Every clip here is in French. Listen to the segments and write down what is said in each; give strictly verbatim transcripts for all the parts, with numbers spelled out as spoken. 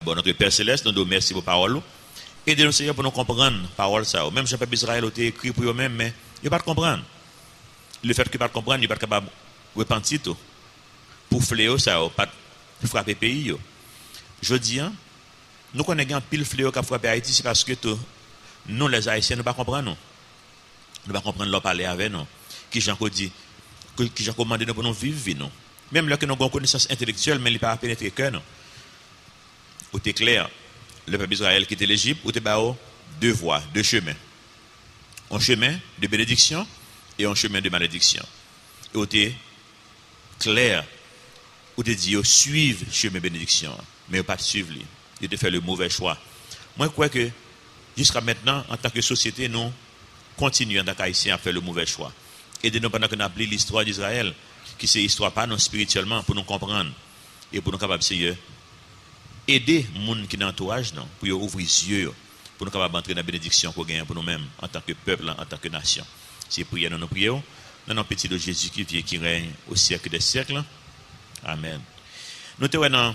Bon, notre Père Céleste, nous devons merci pour la parole. Aidez-nous, Seigneur, pour nous comprendre la parole. Ça. Même si le peuple d'Israël a été écrit pour eux-mêmes, mais ils ne peuvent pas comprendre. Le fait qu'ils ne peuvent pas comprendre, ils ne sont pas capables de repentir. Pour fléau, ça n'a pas frappé le pays. Je dis, hein, nous connaissons un pile fléau qui a frappé Haïti, c'est parce que tout, nous, les Haïtiens, nous ne pouvons pas comprendre. Nous ne pouvons pas comprendre leur parler avec nous. Qui j'en dit, qui j'en commandé pour nous vivre, nous. Même là que nous avons une connaissance intellectuelle, mais il ne peut pas pénétrer le cœur. Ou t'es clair, le peuple d'Israël qui était l'Égypte, ou t'es deux voies, deux chemins. Un chemin de bénédiction et un chemin de malédiction. Et où t'es clair, ou t'es dit, suivre le chemin de bénédiction, mais pas suivre lui. Il te fait le mauvais choix. Moi, je crois que jusqu'à maintenant, en tant que société, nous continuons en tant qu'Haïtiens à faire le mauvais choix. Et de nous pendant qu'on a appelé l'histoire d'Israël, qui c'est l'histoire pas non spirituellement, pour nous comprendre et pour nous capables de aider les gens qui sont dans l'entourage, pour ouvrir les yeux, pour nous capables d'entrer dans la bénédiction qu'on gagne pour nous-mêmes, en tant que peuple, en tant que nation. C'est prier dans nos prières, dans nos petits de Jésus qui vient, qui règne au siècle des siècles. Amen. Nous sommes dans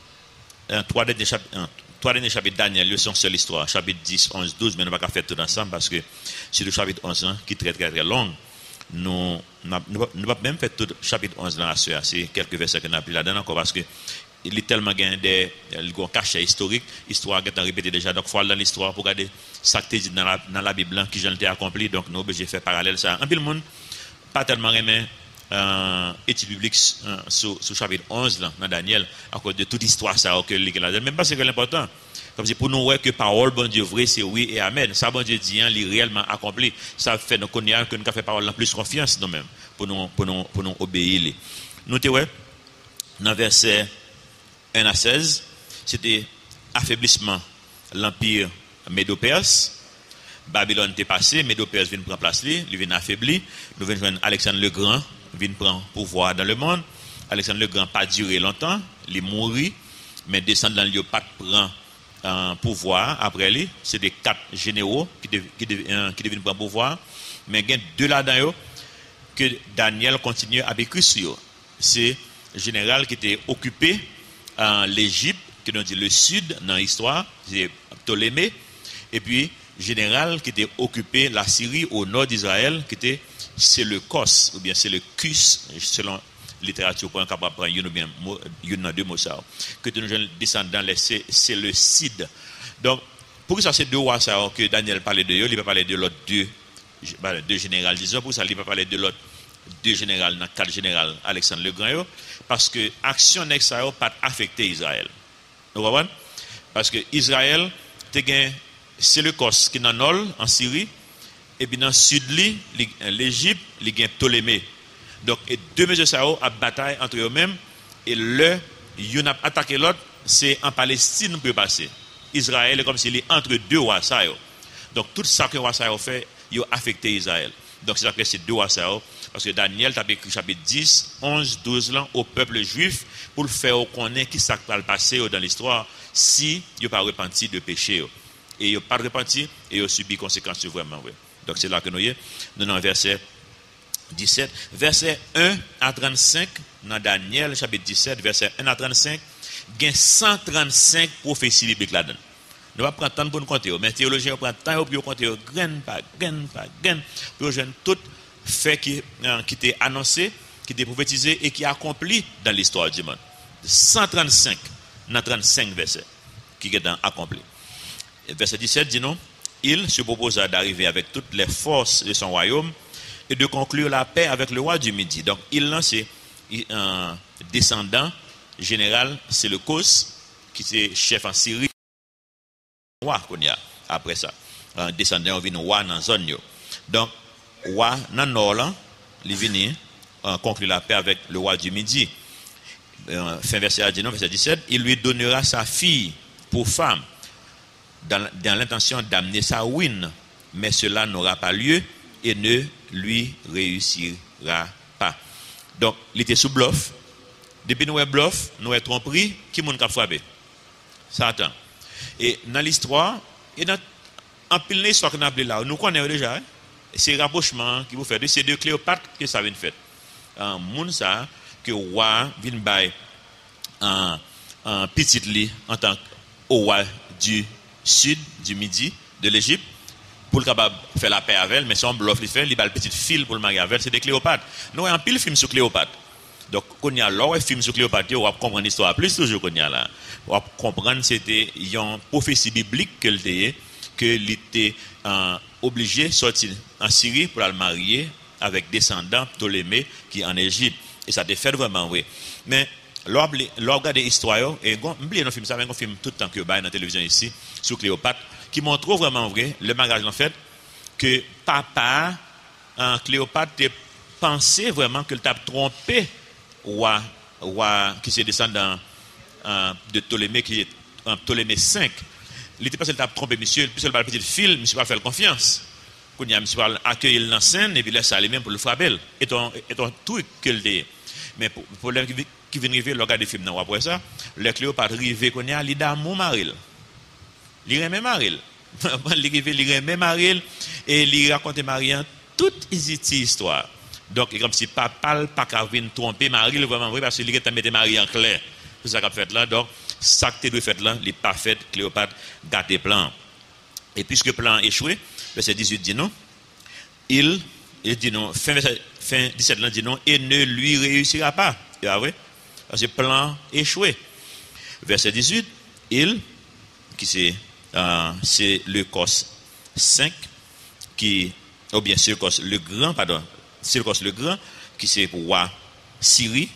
un trois derniers chapitres. Trois derniers chapitres Daniel, ils sont sur l'histoire, chapitre dix, onze, douze, mais nous ne pouvons pas faire tout ensemble parce que c'est le chapitre onze hein, qui est très très très long. Nous ne pouvons pas même faire tout le chapitre onze dans la soeur. C'est quelques versets que nous avons pris là-dedans encore parce que il est tellement gain des cachets historiques, histoire qui est répétée déjà. Donc, il faut aller dans l'histoire pour regarder ça qui est dit dans la, dans la Bible qui j'en ai accompli. Donc, nous sommes obligés de faire parallèle ça. Un peu le monde, pas tellement aimé euh, étude biblique euh, sur le chapitre onze là, dans Daniel, à cause de toute histoire ça que là. Même pas c'est que l'important. Comme c'est pour nous voir que parole, bon Dieu vrai, c'est oui et amen. Ça, bon Dieu dit, hein, il est réellement accompli. Ça fait nous connaître que nous avons fait parole en plus confiance nous-mêmes pour nous, pour nous, pour nous obéir. Nous, tu vois, dans verset un à seize, c'était affaiblissement l'empire Médo-Perse. Babylone était passé, Médo-Perse vient prendre place, il vient affaibli. Nous venons joindre Alexandre le Grand, vient prendre pouvoir dans le monde. Alexandre le Grand pas duré longtemps, il est mort, mais descendant lui pas prend un pouvoir après lui, c'est des quatre généraux qui dev, qui, dev, euh, qui deviennent prendre pouvoir, mais il y a deux là-dedans que Daniel continue à écrire sur. C'est le général qui était occupé en l'Égypte, qui nous dit le sud dans l'histoire, c'est Ptolémée, et puis général qui était occupé la Syrie au nord d'Israël, qui était Séleucos, ou bien Séleucus, selon la littérature, pour un capable de prendre une ou bien une deux mots ça, que nous jeunes descendants, c'est Séleucide. Donc, pour ça, c'est deux rois ça que Daniel parlait de eux, il ne peut pas parler de l'autre deux, deux généraux, disons, pour ça, il ne peut pas parler de l'autre deux généraux, dans quatre généraux, Alexandre le Grand, parce que l'action n'a pas affecté Israël. Vous comprenez? Parce que Israël, c'est le Cos qui est dans le nord, en Syrie, et puis dans le sud, l'Égypte, il y a Ptolémée. Donc, et deux mesures ça a bataille entre eux-mêmes, et le, il a attaqué l'autre, c'est en Palestine pour passer. Israël est comme s'il est entre deux rois. Donc, tout ça que roi a fait, il a affecté Israël. Donc, c'est ça que c'est deux rois. Parce que Daniel a écrit chapitre dix, onze, douze là, au peuple juif pour le faire connaître qui s'est passé dans l'histoire si il n'a pas repenti de péché. Et il n'a pas repenti et il a subi conséquences vraiment. Ouais. Donc, c'est là que nous sommes. Nous sommes verset dix-sept. Verset un à trente-cinq, dans Daniel chapitre dix-sept, verset un à trente-cinq, il y a cent trente-cinq prophéties bibliques là-dedans. Nous ne pouvons pas prendre temps pour nous compter, mais les théologiens prennent temps pour compter graine par graine par graine, pour jouer tout fait qui, euh, qui était annoncé, qui était prophétisé et qui est accompli dans l'histoire du monde. cent trente-cinq, dans trente-cinq versets, qui est accompli. Verset dix-sept dit non, il se proposa d'arriver avec toutes les forces de son royaume et de conclure la paix avec le roi du Midi. Donc, il lance un descendant général, c'est le Kos, qui est chef en Syrie. Roi qu'on y a après ça un descendant vient roi dans zone yo. Donc roi dans nord là il vient euh, conclure la paix avec le roi du Midi. Euh, fin verset dix-neuf verset dix-sept, il lui donnera sa fille pour femme dans, dans l'intention d'amener sa ruine, mais cela n'aura pas lieu et ne lui réussira pas. Donc il était sous bluff. Depuis nous est bluff, nous est tromperie, qui moun ka frappé? Satan. Et dans l'histoire, et dans en pile l'histoire qu'on a appelé là, nous connaissons déjà, hein? C'est rapprochement qui vous fait, c'est de Cléopâtre que ça vient de faire. Un monde ça, que roi vient bailler un petit lit en tant au roi du sud, du midi, de l'Égypte, pour le capable faire la paix avec elle, mais son bluff il fait, il a le petit fil pour le marier avec elle, c'est des Cléopâtre. Nous avons un pile film sur Cléopâtre. Donc, quand il y a là, un film sur Cléopâtre, on va comprendre l'histoire plus toujours qu'on y a là. On va comprendre que c'était une prophétie biblique qu'elle était, qu'il était euh, obligé de sortir en Syrie pour la marier avec descendants Ptolémée qui est en Égypte. Et ça a fait vraiment, oui. Mais, l'on regarde l'histoire, et on oublie un film, ça un film tout le temps que dans la télévision ici, sur Cléopâtre, qui montre vraiment vrai le mariage en fait, que papa, euh, Cléopâtre, pensait vraiment qu'il t'a trompé, roi, roi qui se descendant euh, de Ptolémée, qui est euh, Ptolémée cinq. Il était pas qu'il t'a trompé, monsieur, puis il va le petit fil, monsieur va faire confiance. Quand il y a monsieur va accueillir l'enseigne, et puis laisse aller même pour le frapper. Et ton, et ton truc qu'il dit. Mais pour le problème qui, qui vient arriver, le regard des films, non, après ça, le Cléopâtre arrivé qu'on y a, il a mon maril. Il remet maril. Il arrive, il remet maril, et il raconte Marianne toute histoire. Donc, comme si papa pas qu'à venir tromper Marie, vraiment vrai, parce qu'il a mis Marie en clair. C'est ça qu'a fait là. Donc, ça que tu as fait là, il n'est pas fait, Cléopâtre gâté plan. Et puisque le plan échoué, verset dix-huit dit non, il, il dit non, fin, fin dix-sept là dit non, et ne lui réussira pas. Ah oui? Parce que le plan échoué. Verset dix-huit, il, qui c'est, euh, c'est le cos cinq, qui, ou bien c'est le cos le grand, pardon, c'est le grand, qui c'est roi Syrie,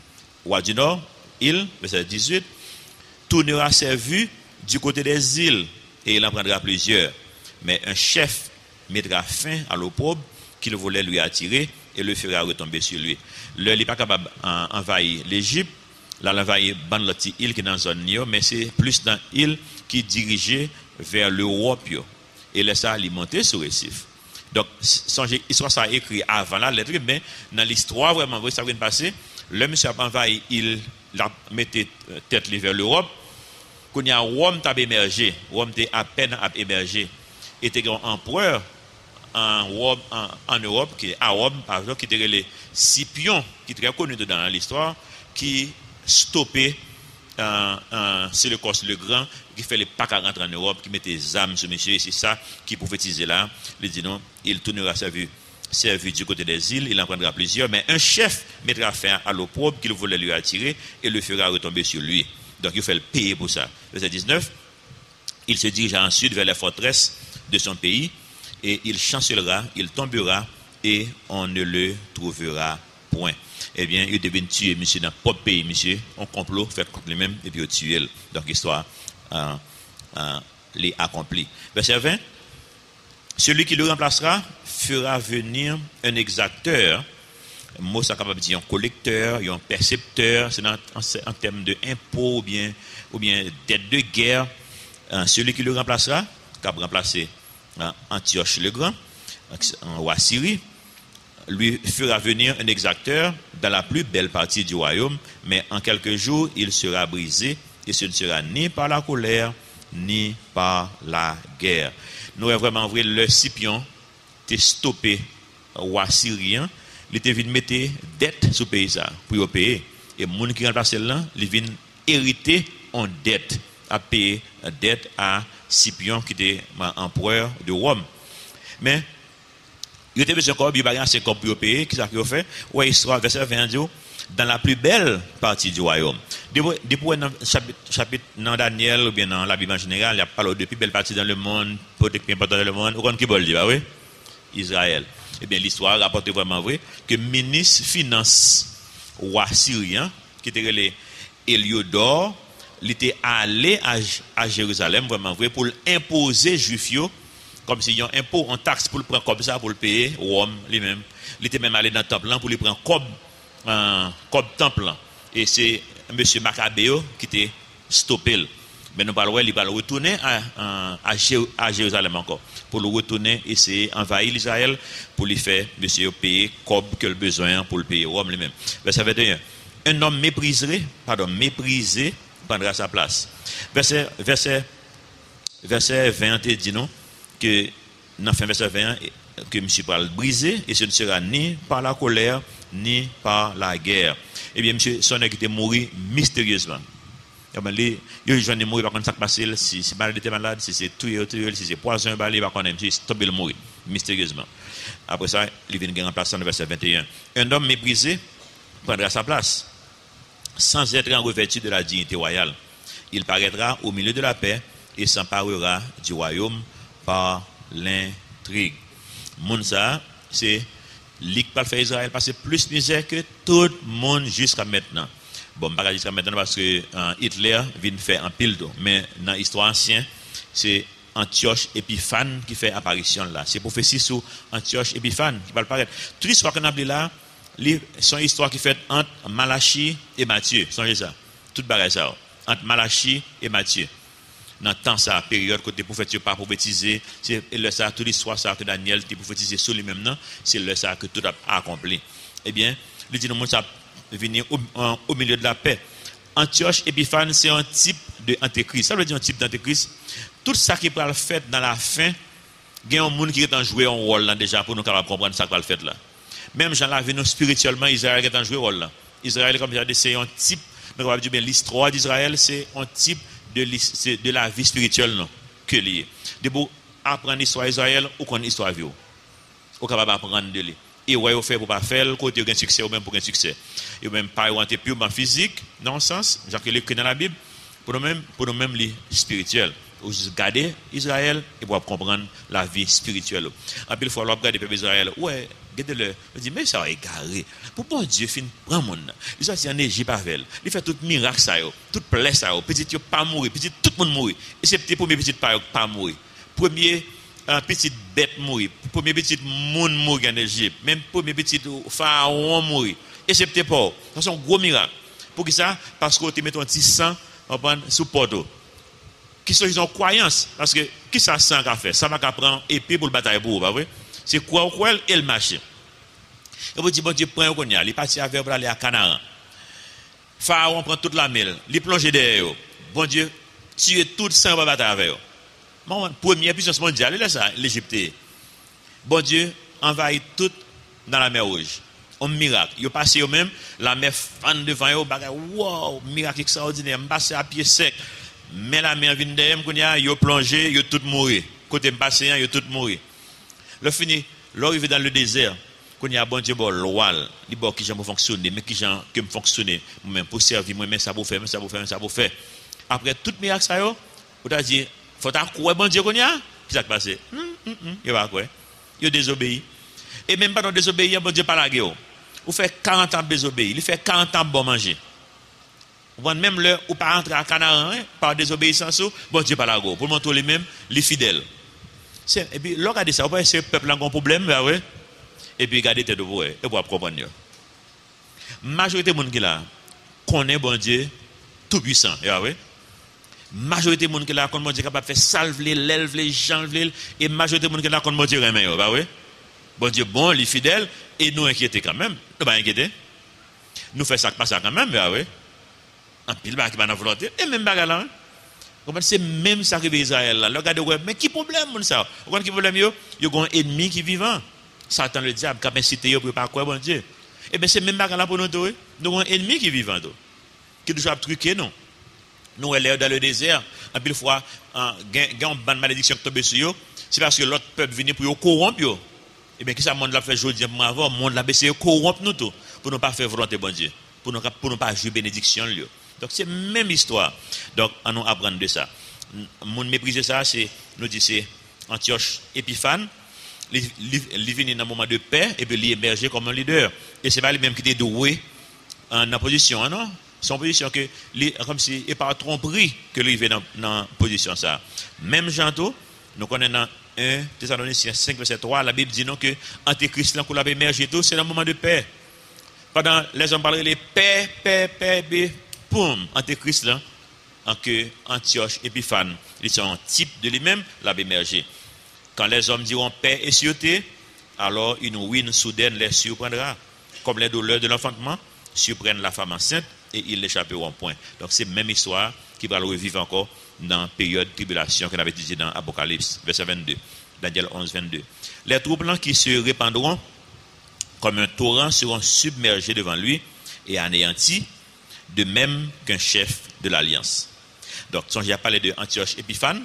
roi du Nord, il, verset dix-huit, tournera ses vues du côté des îles, et il en prendra plusieurs. Mais un chef mettra fin à l'opprobre qu'il voulait lui attirer et le fera retomber sur lui. Le n'est pas capable d'envahir l'Égypte, là l'envahir l'autre île qui est dans la zone, mais c'est plus dans l'île qui dirigeait vers l'Europe, et laisse ça alimenter sur récif. Donc, songez, histoire ça écrit avant la lettre, mais dans l'histoire, vraiment, ça vient de passer, le monsieur a envahi, il mettait tête vers l'Europe, quand il y a Rome t'a émergé, Rome était à peine à émerger, et était un empereur en, Rome, en, en Europe, qui est à Rome, par exemple, qui était les Scipion, qui est très connu dans l'histoire, qui stoppait, euh, euh, c'est le Corse le Grand, qui fait les packs à rentrer en Europe, qui mettait des âmes sur monsieur, et c'est ça qui prophétisait là. Il dit non, il tournera sa vue, sa vue du côté des îles, il en prendra plusieurs, mais un chef mettra fin à l'opprobre qu'il voulait lui attirer et le fera retomber sur lui. Donc il fait le payer pour ça. Verset dix-neuf, il se dirigera ensuite vers les forteresses de son pays et il chancellera, il tombera et on ne le trouvera point. Eh bien, il devait tuer monsieur dans le propre pays, monsieur, on complot, fait contre lui-même et puis il tue. Donc l'histoire euh, euh, l'est accomplie. Verset vingt, celui qui le remplacera fera venir un exacteur. Mot ça capable de dire un collecteur, un percepteur, c'est en, en termes de impôts ou bien, ou bien dette de guerre. Euh, celui qui le remplacera, qui a remplacé euh, Antioche le Grand, en roi Syrie, lui fera venir un exacteur dans la plus belle partie du royaume, mais en quelques jours, il sera brisé, et ce ne sera ni par la colère, ni par la guerre. Nous avons vraiment vu le Scipion, t'es stoppé, roi syrien, il était venu mettre dette sur le pays ça, pour payer. Et les gens qui remplacent là, ils viennent hériter en dette, à payer dette à Scipion, qui était empereur de Rome. Mais, il était besoin encore, il y a assez pour payer, qui ça qu'il a fait? Ouais, histoire, verset vingt, dans la plus belle partie du royaume. Depuis dans le chapitre dans Daniel, ou bien dans la Bible en général, il y a parlé de plus belle partie dans le monde, peut-être plus important dans le monde, ou qui veut le dire, oui? Israël. Eh bien, l'histoire rapporte vraiment vrai que le ministre finance roi syrien, qui était le Héliodore, il était allé à, à Jérusalem, vraiment vrai, pour imposer juifs, comme s'il y a un impôt, un taxe pour le prendre comme ça, pour le payer, Rome lui-même. Il était même allé dans le temple pour le prendre comme, euh, comme temple. Et c'est M. Maccabéo qui était stoppé. Mais nous parlons, il va le retourner à, à, à Jérusalem encore. Pour le retourner, essayer d'envahir Israël, pour lui faire, monsieur, payer comme que le besoin pour le payer Rome lui-même. Verset vingt et un. Un homme méprisé, pardon, méprisé, prendra sa place. Verset, verset, verset vingt dit non, que, dans fin verset vingt, que monsieur parle brisé, et ce ne sera ni par la colère, ni par la guerre. Eh bien, monsieur, son qui était mort mystérieusement. Ils joignent mourir par contre ça passe si si malade était malade, si c'est tout si c'est poison balé par contre si tomber le mourir mystérieusement. Après ça, il vient gagner en place dans le verset vingt et un. Un homme méprisé prendra sa place sans être en revêtu de la dignité royale. Il paraîtra au milieu de la paix et s'emparera du royaume par l'intrigue. Mounsa, c'est lui qui fait Israël passer plus misère que tout le monde jusqu'à maintenant. Bon, pas jusqu'à maintenant parce que euh, Hitler vient faire un pile, mais dans l'histoire ancienne, c'est Antioche Épiphane qui fait apparition là. C'est prophétie sur Antioche Épiphane qui va apparaître. Toute l'histoire qu'on a appelée là, c'est une histoire qui fait entre Malachie et Matthieu. Songez ça. Toute bagaille ça. Entre Malachie et Matthieu. Dans le temps, ça, période, côté prophète, pas prophétisé, c'est le ça, toute l'histoire ça que Daniel t'a prophétisé sur lui-même, non, c'est le ça que tout a accompli. Eh bien, le dit nous ça venir au, au milieu de la paix. Antioche Épiphane, c'est un type de antéchrist. Ça veut dire un type d'antéchrist. Tout ça qui va le faire dans la fin, il y a un monde qui est en jouer un rôle là déjà pour nous capables comprendre ça qui va le faire là. Même Jean la vie nous spirituellement, Israël est en jouer un rôle là. Israël, comme j'ai dit, c'est un type, mais on va dire bien l'histoire d'Israël, c'est un type de, de la vie spirituelle non, que lié. De pour apprendre l'histoire d'Israël ou qu'on histoire vie. Ou capable d'apprendre de lui. Et ouais, vous fait pour pas faire, côté un succès ou même pour un succès. Et même pas orienté purement physique, dans le sens, genre que les dans la Bible, pour nous même, pour nous même les spirituels. Ou juste garder Israël et pour comprendre la vie spirituelle. En plus, il faut regarder le peuple d'Israël. Ouais, regardez-le. Je dis, mais ça va égarer. Pourquoi Dieu fin prend mon nom? Il sorti en Égypte avec. Il fait tout miracle ça, tout plaît ça, petit yo pas mourir, petit tout le monde mourir. Et c'est petit premier petit pas pas mourir. Premier un petit bête mourir, premier petit monde mourir en Égypte, même premier petit pharaon mourir. Et c'est petit pas. C'est un gros miracle. Pour qui ça? Parce que tu mets ton petit sang sous porte. Qui sont ils ont croyance parce que qui ça sang qu'a fait ça va prendre épée pour le bataille pour pas vrai c'est quoi ou quoi et le marché et vous dit bon Dieu prend qu'on y a il parti avec pour aller à Canaan Pharaon prend toute la mêle il plonge derrière bon Dieu tuer tout sang pour bataille avec mon première puissance mondiale là ça l'Égypte bon Dieu envahit tout dans la mer Rouge un miracle il passé eux même la mer fan devant eux bagaille wow miracle extraordinaire passer à pied sec. Mais la mer vient derrière, qu'on y a, yo plongé, yo tout mourir. Côté passé, yo tout mourir. Le fini, l'arrivée dans le désert, qu'on y a bon Dieu bon loi, il bon qui j'aime fonctionner, mais qui j'aime que me fonctionner, moi-même pour servir, moi-même ça pour faire, ça pour faire, ça pour faire. Après tout miracle ça yo, on t'a dit, faut ta croire bon Dieu qu'on y a, qui ça passé? Hum hum hum, yo pas quoi. Yo désobéi. Et même pas dans désobéir, bon Dieu pas la guerre. Ou fait quarante ans désobéir, il fait quarante ans bon manger. Même l'heure où pas entrer à Canaan par désobéissance, bon Dieu pas la go pour montrer les mêmes les fidèles. Et puis regardez ça, vous voyez ce peuple a un problème bah ouais. Et puis regardez tête de vous et vous comprendre. Majorité monde qui là connaît bon Dieu tout puissant, bah ouais. Majorité monde qui là connaît bon Dieu capable faire salve les lèvres les jambes et majorité monde qui là connaît bon Dieu remet bah ouais. Bon Dieu bon les fidèles et nous inquiéter quand même, nous pas inquiéter. Nous fait ça pas ça quand même bah ouais. En pile qui va dans volonté et même bagarre là comment c'est même ça qui Israël là regardez mais qui problème ça vous qui problème yo yo un ennemi qui vivant Satan le diable qui a incité yo pour pas croire bon Dieu et ben c'est même bagarre là pour nous deux nous un ennemi qui vivant qui toujours truquer non nous elle est dans le désert en pile fois gain gain bonne malédiction qui tombe sur yo c'est parce que l'autre peuple venir pour yo corrompre yo et ben qui ça monde l'a fait jodi avant monde l'a essayer corrompre nous tout pour ne pas faire volonté bon Dieu pour ne pour ne pas jouer bénédiction lui. Donc c'est même histoire. Donc on nous apprendre de ça. Mon mépriser ça c'est nous dit c'est Antioche Épiphane, il vient dans un moment de paix et puis il émerger comme un leader. Et c'est pas lui même qui était doué en position non, son position que comme si et par tromperie que lui vient dans dans position ça. Même Janto, nous connaissons dans un Thessaloniciens cinq verset trois, la Bible dit non que antéchrist là qu'on l'a émerger tout, c'est dans un moment de paix. Pendant les hommes parlent les paix paix paix paix poum, antéchrist là, en que Antioche Épiphane, ils sont un type de lui-même, l'a émergé. Quand les hommes diront paix et sûreté, alors une ruine soudaine les surprendra. Comme les douleurs de l'enfantement surprennent la femme enceinte et ils l'échapperont point. Donc c'est la même histoire qui va le revivre encore dans la période de tribulation qu'on avait étudié dans Apocalypse, verset vingt-deux, Daniel onze, vingt-deux. Les troubles qui se répandront comme un torrent seront submergés devant lui et anéantis. de même qu'un chef de l'alliance. Donc, j'ai parlé de Antioche Épiphane,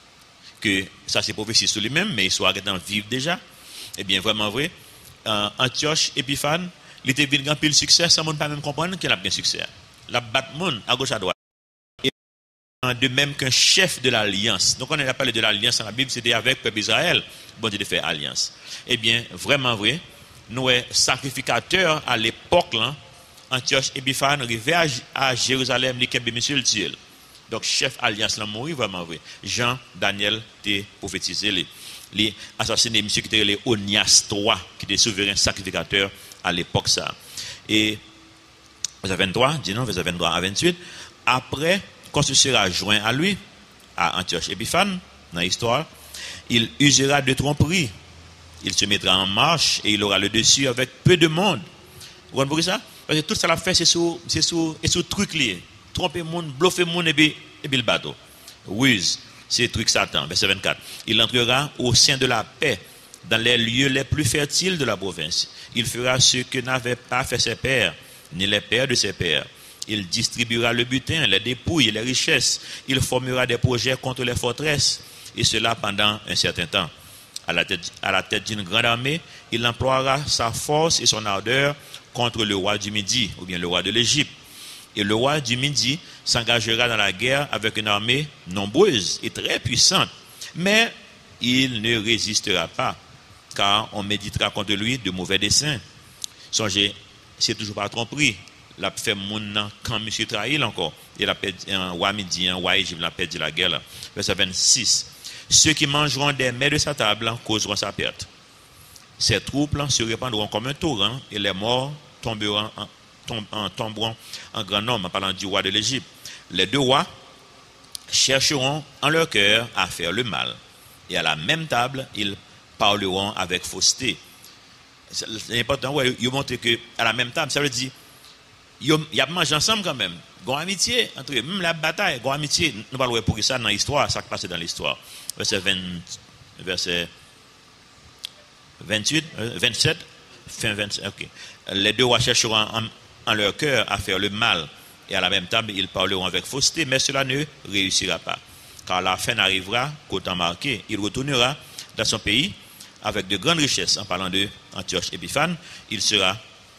que ça c'est prophétie sur lui-même, mais l'histoire est en vive déjà. Eh bien, vraiment vrai, euh, Antioche Épiphane, il était venu grand pile succès, sans monde pas même comprendre qu'il a bien succès. La batte monde à gauche à droite. Et de même qu'un chef de l'alliance. Donc, on a parlé de l'alliance dans la Bible, c'était avec le peuple Israël, bon Dieu de faire alliance. Eh bien, vraiment vrai, nous sommes sacrificateurs à l'époque, là, Antioche Épiphane arrivé à, à Jérusalem, les Kébé, monsieur le tuer. Donc, chef alliance, là, mourir vraiment vrai. Jean, Daniel, t'es prophétisé, les, les assassinés, monsieur qui était les Onias trois, qui était souverain sacrificateur à l'époque, ça. Et, verset vingt-trois, dis non, verset vingt-trois à vingt-huit, après qu'on se sera joint à lui, à Antioche Épiphane, dans l'histoire, il usera de tromperie. Il se mettra en marche et il aura le dessus avec peu de monde. Vous comprenez ça? Parce que tout ça l'a fait, c'est sur, c'est sur, et sur truc lié. Tromper le monde, bluffer le monde et puis, et puis le bateau. Ruse, c'est truc Satan. Verset vingt-quatre. Il entrera au sein de la paix, dans les lieux les plus fertiles de la province. Il fera ce que n'avaient pas fait ses pères, ni les pères de ses pères. Il distribuera le butin, les dépouilles et les richesses. Il formera des projets contre les forteresses. Et cela pendant un certain temps. À la tête, à la tête d'une grande armée, il emploiera sa force et son ardeur contre le roi du Midi, ou bien le roi de l'Égypte. Et le roi du Midi s'engagera dans la guerre avec une armée nombreuse et très puissante. Mais il ne résistera pas, car on méditera contre lui de mauvais desseins. Songez, c'est toujours pas tromperie. La fait mon quand monsieur trahit encore. Il a perdu un roi midien, un roi Égypte, il a perdu la guerre là. Verset vingt-six. Ceux qui mangeront des mets de sa table causeront sa perte. Ces troupes se répandront comme un torrent et les morts tomberont en, tom, en, tomberont en grand nombre, en parlant du roi de l'Égypte. Les deux rois chercheront en leur cœur à faire le mal. Et à la même table, ils parleront avec fausseté. C'est important, ouais, ils montrent qu'à la même table, ça veut dire il y a mangé ensemble quand même. Gon amitié entre eux, même la bataille, gon amitié. Nous parlons pour ça dans l'histoire, ça qui passe dans l'histoire. Verset vingt, verset vingt-huit, vingt-sept, fin vingt-sept. Ok. Les deux rois chercheront en, en leur cœur à faire le mal, et à la même table ils parleront avec fausseté, mais cela ne réussira pas, car la fin arrivera qu'au temps marqué, il retournera dans son pays avec de grandes richesses. En parlant de Antioche Épiphane, il sera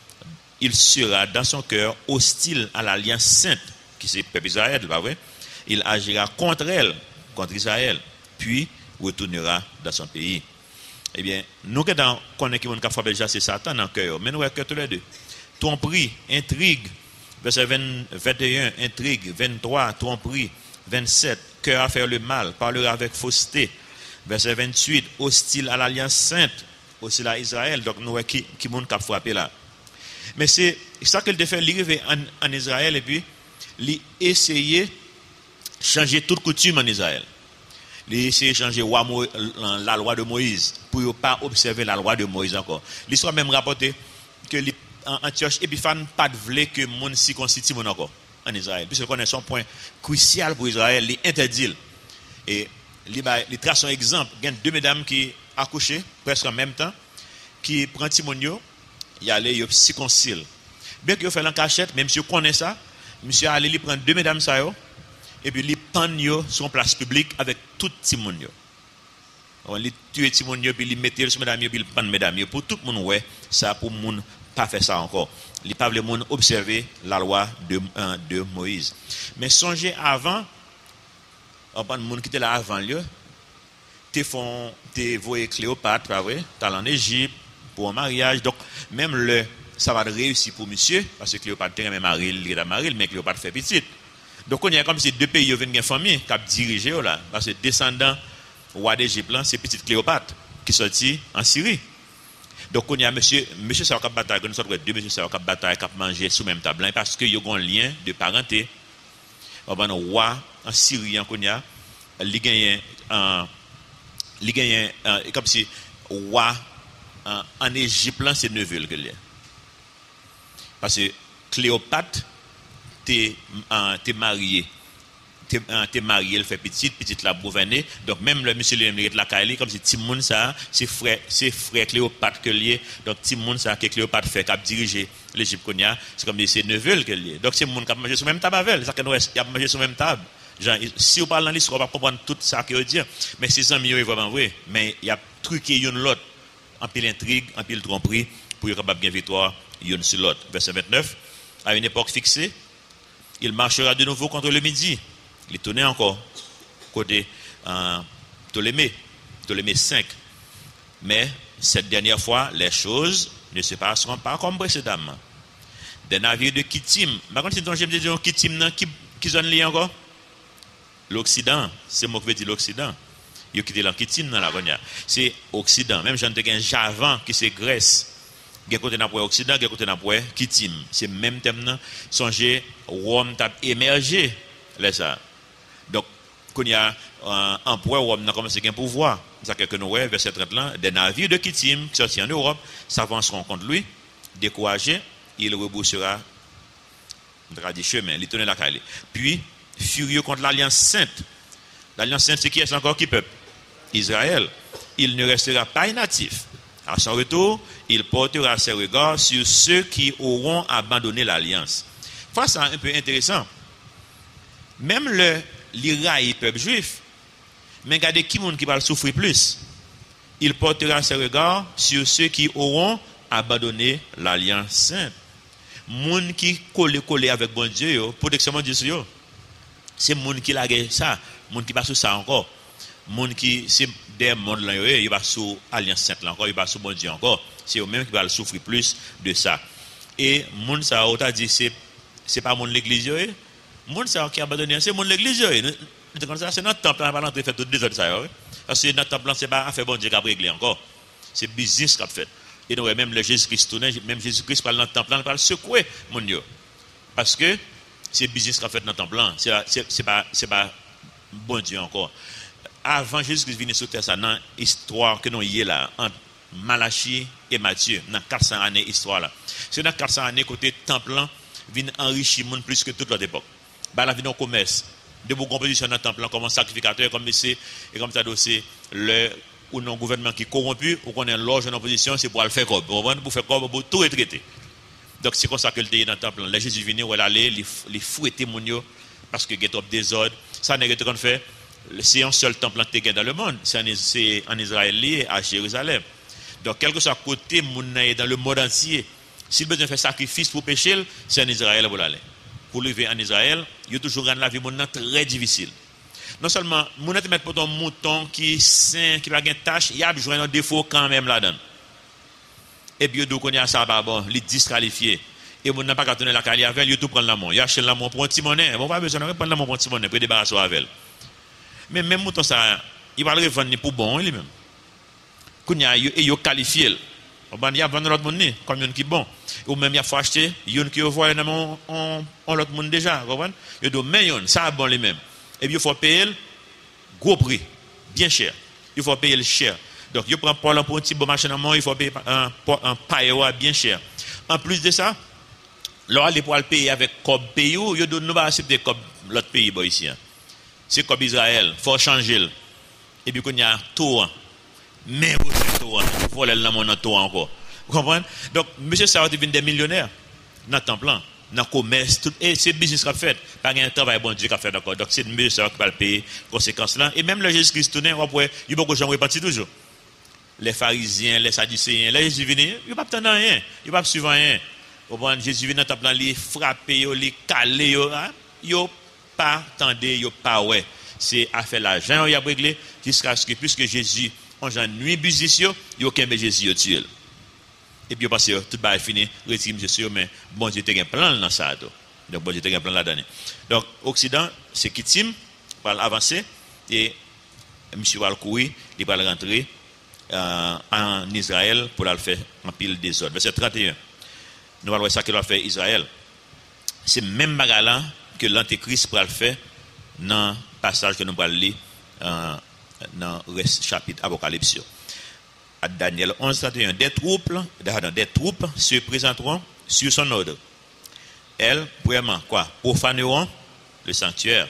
Il sera dans son cœur hostile à l'alliance sainte, qui c'est le peuple Israël, pas vrai? Il agira contre elle, contre Israël, puis retournera dans son pays. Eh bien, nous qui connaissons qui vont faire déjà c'est Satan dans le cœur, mais nous avons tous les deux. Tromperie, intrigue, verset vingt, vingt et un, intrigue, vingt-trois, tromperie, vingt-sept, cœur à faire le mal, parlera avec fausseté, verset vingt-huit, hostile à l'alliance sainte, hostile à Israël, donc nous avons qui, qui vont frapper là. Mais c'est ça qu'il a fait, il arrive en, en Israël et puis il essayer de changer toute coutume en Israël. Il essayer de changer la loi de Moïse pour ne pas observer la loi de Moïse encore. L'histoire même rapporté que Antioche Épiphane pas voulait que le monde s'y constitue encore en Israël. Puisque connaît son point crucial pour Israël, il interdit. Et il trace un exemple. Il y a deux mesdames qui accouchent presque en même temps, qui prennent Timonio. Il y a les circoncile. Bien que vous faites en cachette, mais monsieur connaît ça, monsieur allé lui prendre deux mesdames ça yo, et puis il pend sur place publique avec tout Timonio. On lui tue Timonio puis il mettait sur mesdames puis il pend mesdames pour tout le monde ouais, ça pour monde pas faire ça encore. Il pas le monde observer la loi de euh, de Moïse. Mais songez avant on pas monde qui était là avant lui, te font te voyer Cléopâtre, pas vrai? Tu en Égypte pour un mariage. Donc, même le, ça va réussir pour monsieur, parce que Cléopâtre est même marié, il est marié, mais Cléopâtre fait petite. Donc, on y a comme si deux pays qui viennent une famille qui a dirigé là, parce que descendant roi d'Égypte, c'est petite Cléopâtre qui sortit en Syrie. Donc, on y a monsieur, monsieur ça va bataille, nous sommes deux monsieur ça va bataille, qui manger sous même table, parce qu'il y a un lien de parenté. On va un roi en Syrie, on y a, il gagne un, il gagne comme si roi En, en Égypte, c'est neveu que l'est. Parce que Cléopâtre t'es euh, marié, t'es marié, il fait petite, petite la gouverner. Donc même le monsieur le la Kaili, comme si Timoun ça, c'est frère, c'est frère Cléopâtre que lié. Donc Timoun ça que Cléopâtre fait cap diriger l'Égypte Konya, c'est comme c'est neveu que lié. Donc c'est moun qui a mangé sur même table avec, ça que nous il a mangé sur même table. Genre, si on parle dans l'histoire, on va comprendre tout ça que veut dire. Mais ces amis est vraiment vrai, mais il y a truqué une l'autre en pile intrigue, en pile tromperie pour être capable de gagner victoire une sur l'autre. Verset vingt-neuf, à une époque fixée, il marchera de nouveau contre le midi. Il tournait encore côté euh, Ptolémée, Ptolémée cinq. Mais cette dernière fois, les choses ne se passeront pas comme précédemment. Des navires de Kittim. Par contre, si on dit Kittim, qui, qui zone lié encore? L'Occident, c'est moi qui veux dire l'Occident. Il y a quitté la Kittim dans la Gonia. C'est Occident. Même j'en ai un Javan qui c'est Grèce. Il y a côté n'a pas Occident, il y a côté n'a pas Kittim. C'est même thème. Songez, Rome t'a émergé. Là, ça. Donc, quand il y a un empereur, Rome n'a commencé à pouvoir. C'est ça que nous voyons, verset trente là, des navires de Kittim qui sortent en Europe s'avanceront contre lui, découragé, il rebroussera le chemin, il tourne la caille. Puis, furieux contre l'Alliance Sainte. L'Alliance Sainte, c'est qui est encore qui peuple? Israël. Il ne restera pas inactif. À son retour, il portera ses regards sur ceux qui auront abandonné l'Alliance. Face à un peu intéressant, même le l'Iraï peuple juif, mais regardez qui monde qui va souffrir plus. Il portera ses regards sur ceux qui auront abandonné l'Alliance Sainte. Monde qui collé collé avec bon Dieu, protection de Dieu. C'est monde qui l'a ça, monde qui va sur ça encore. Monde qui c'est des mondes là, il va sur Alliance Sainte là encore, il va sur bon Dieu encore. C'est eux même qui va souffrir plus de ça. Et monde ça on t'a dit c'est c'est pas monde l'église yo, monde ça qui a abandonné, c'est monde l'église yo. C'est notre temple, on va rentrer faire tout deux autres ça. Parce que notre temple c'est pas affaire bon Dieu qui a réglé encore. C'est business qu'a fait. Et nous même le Jésus-Christ tourné, même Jésus-Christ parle dans le temple, on va le secouer mon Dieu. Parce que c'est business qu'a fait dans le temple, c'est c'est c'est pas c'est pas bon Dieu encore. Avant Jésus-Christ venait sur terre, ça dans l'histoire que nous y est là entre Malachie et Matthieu, dans quatre cents années histoire là. C'est dans quatre cents années côté temple là vient enrichir monde plus que toute l'autre époque. Bah la vie dans commerce, de beaucoup composition dans temple comme sacrificateur comme c'est et comme ça c'est le ou non gouvernement qui corrompu ou qu'on est loge en opposition, c'est pour le faire comme pour faire comme pour tout retraiter. Donc c'est comme ça que le était dans le temple. Là Jésus venait où elle allait les les fouetter mon yo parce que il y a trop désordre. Ça n'est qu'on fait. C'est un seul temple qui est dans le monde, c'est en, en Israël et à Jérusalem. Donc, quel que soit côté dans le monde entier, s'il besoin de faire sacrifice pour pécher, c'est en Israël pour aller. Pour lever en Israël, il y a toujours la vie très difficile. Non seulement, mon mettre pour ton mouton qui saint, qui va avoir une tâche, il y a un défaut quand même là-dedans. Et puis, il y a ça, bon, il est disqualifié. Et mon n'a pas qu'à tenir la carrière avec, il tout prendre l'amour. Il a acheté l'amour pour un petit monnaie. On va besoin de prendre l'amour pour un petit monnaie pour débarrasser avec. Mais même mouton ça, il va le revendre pour bon lui-même. Quand il y a il qualifié, on va dire vendre l'autre monde comme un qui bon. Ou même il faut acheter, il y a qui voit on on l'autre monde déjà, comprendre? Il doit mais ça bon lui-même. Et puis il faut payer gros prix, bien cher. Il faut payer le cher. Donc il prend pour un petit bon machin à il faut payer un un paille bien cher. En plus de ça, là il pour le payer avec comme pays, il doit nous pas accepter comme l'autre pays boy ici. C'est comme Israël, il faut changer. Et puis, il y a tout. Mais vous avez tout. Il faut aller dans mon tout encore. Vous comprenez? Donc, M. Sarah devient des millionnaires dans le temple, dans le commerce. Tout, et c'est le business qu'il a fait. Pas un travail bon Dieu qui a fait d'accord. Donc, c'est M. Sarah qui va le payer. Conséquences là. Et même le Jésus-Christ tourné, il y a beaucoup de gens qui repartent toujours. Les pharisiens, les sadducéens. Là, Jésus vient, il ne va pas attendre rien. Il ne va pas suivre rien. Vous comprenez? Jésus vient dans le temple, il frappe, il cale, il pas tendez yo pas ouais c'est affaire l'argent il a réglé jusqu'à ce que puisque Jésus on j'en nuit business yo yo kembe Jésus yo tuer et puis parce que tout va fini retire Jésus mais bon Dieu te un plan dans ça donc bon Dieu te un plan là-dedans donc Occident c'est Kittim va avancer et monsieur va courir il va rentrer euh, en Israël pour le faire en pile désordre verset trente et un nous allons voir ça qu'il va faire Israël c'est même bagarre là que l'antéchrist va le faire dans le passage que nous allons lire euh, dans le chapitre Apocalypse. À Daniel onze, trente et un, des troupes, des troupes se présenteront sur son ordre. Elles, vraiment, quoi, profaneront le sanctuaire,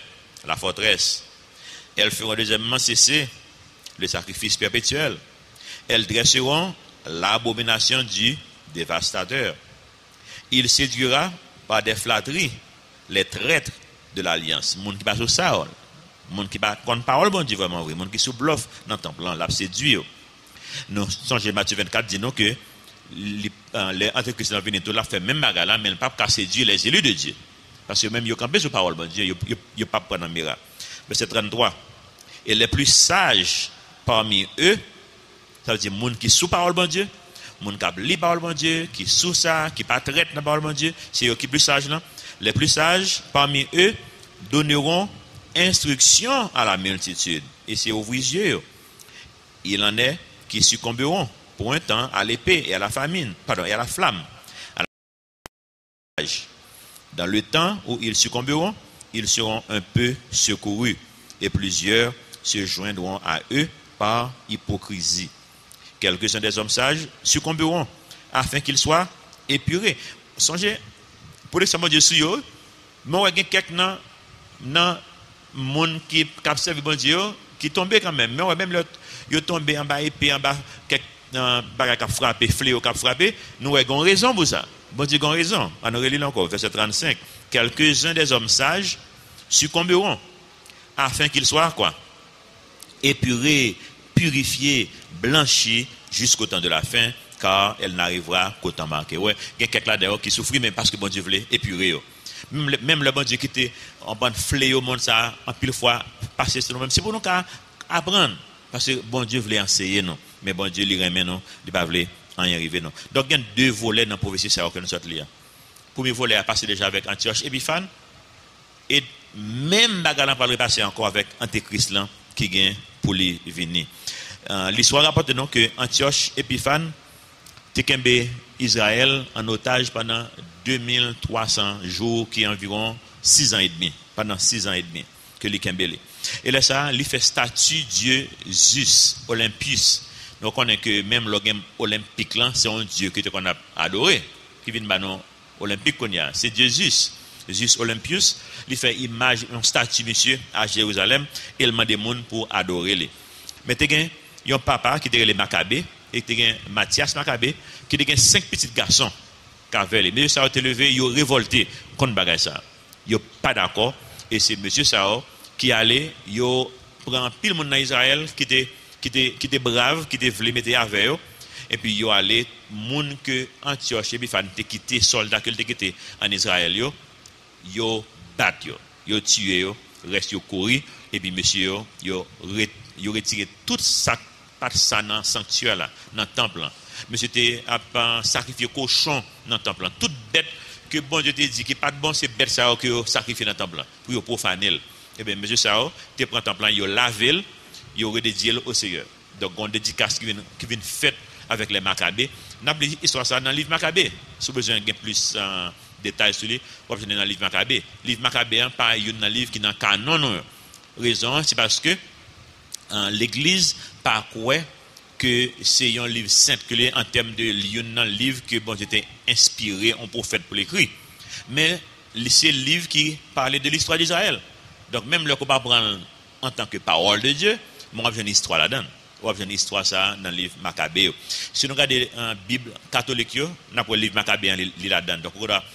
la forteresse. Elles feront deuxièmement cesser le sacrifice perpétuel. Elles dresseront l'abomination du dévastateur. Il séduira par des flatteries les traîtres de l'alliance. Monde qui passe au ça, monde qui pas contre parole bon Dieu vraiment vrai, monde qui sous bluff dans le temple, l'a séduit. Nous songez Matthieu vingt-quatre dit nous que les, les antéchrists viennent tout là fait même bagarre là, mais ils ne peuvent pas séduire les élus de Dieu. Parce que même ils campent sur parole bon Dieu, ils ne peuvent pas prendre un miracle. Verset trente-trois. Et les plus sages parmi eux, ça veut dire monde qui sous parole bon Dieu, monde qui lit parole bon Dieu, qui sous ça, qui pas traite dans parole bon Dieu, c'est eux qui plus sages là. Les plus sages parmi eux donneront instruction à la multitude. Et c'est ouvrir les yeux. Il en est qui succomberont pour un temps à l'épée et à la famine, pardon, et à la flamme. À la... Dans le temps où ils succomberont, ils seront un peu secourus et plusieurs se joindront à eux par hypocrisie. Quelques-uns des hommes sages succomberont afin qu'ils soient épurés. Songez, pour les samots de Dieu, mais il y a quelqu'un dans le monde qui observe bon Dieu qui tombe quand même. Mais même le il tombe en bas épée en bas quelques bagages qui frappé, fléau qui frappé, nous avons raison pour ça. Bon Dieu a raison. On aurait lu encore verset trente-cinq. Quelques-uns des hommes sages succomberont afin qu'ils soient quoi? Épurés, purifiés, blanchis jusqu'au temps de la fin, car elle n'arrivera qu'au temps marqué. Ouais, il y a quelqu'un d'ailleurs qui souffrit même parce que bon Dieu voulait épurer. Même le, même le bon Dieu qui était en bonne fléau monde ça en pile fois passer sur nous même c'est pour nous qu'à apprendre parce que bon Dieu voulait enseigner nous mais bon Dieu lui remet nous il pas voulait en y arriver non. Donc il y a deux volets dans la prophétie ça que nous sommes lire. Premier volet a passé déjà avec Antioche Épiphane et même bagarre va passer encore avec Antéchrist là qui vient pour lui venir. Euh, l'histoire rapporte non que Antioche Épiphane Tekembe Israël en otage pendant deux mille trois cents jours, qui est environ six ans et demi. Pendant six ans et demi, que les Kembele. Et là, ça, il fait statue Dieu Zeus, Olympus. Donc, on est que même le game olympique, là, c'est un Dieu qu'on a adoré, qui vient de nous olympique qu'on y a. C'est Dieu Zeus. Zeus Olympus, il fait image, une statue, monsieur, à Jérusalem, et il demande des gens pour adorer les. Mais il y a un papa qui était les Maccabées, et il y a Matthias Maccabée, qui a cinq petits garçons. Les monsieur Sao été levé, ils ont révolté contre bagay ça. Ils n'ont pas d'accord. Et c'est monsieur Sao qui allait, il prend pile monde dans Israël qui était qui était qui était brave, qui était voulu mettre avec eux. Et puis ils ont allé monde que Antioche Épiphane était quitté soldats que était quitté en Israël yo, yo battu yo, yo tué yo, reste yo courir et puis monsieur yo yo retiré tout ça pas ça dans sanctuaire là, dans temple là. Monsieur était à sacrifier cochon dans le temple. Toute bête que bon Dieu te dit qui pas de bon, c'est bête ça que sacrifier dans le temple pour profaner. Eh bien, monsieur ça, tu prends le temple, il lavé, il aurait dédié au Seigneur. Donc, on dédicace qui vient qui vient faite avec les Maccabées. N'a pas histoire ça dans le livre Maccabée. Si vous avez besoin de plus de euh, détails sur lui, vous pouvez dans le livre Maccabée. Le livre Maccabée, pas un livre qui est dans le canon. Non. Raison, c'est parce que euh, l'Église par quoi que c'est un livre saint que les en termes de un livre que bon j'étais inspiré un prophète pour l'écrire mais c'est le livre qui parlait de l'histoire d'Israël donc même le qu'on pas prendre en tant que parole de Dieu moi j'ai une histoire là-dedans on j'ai une histoire ça dans le livre Maccabée si nous regardons la Bible catholique yo n'a pas le livre Maccabée là-dedans donc on a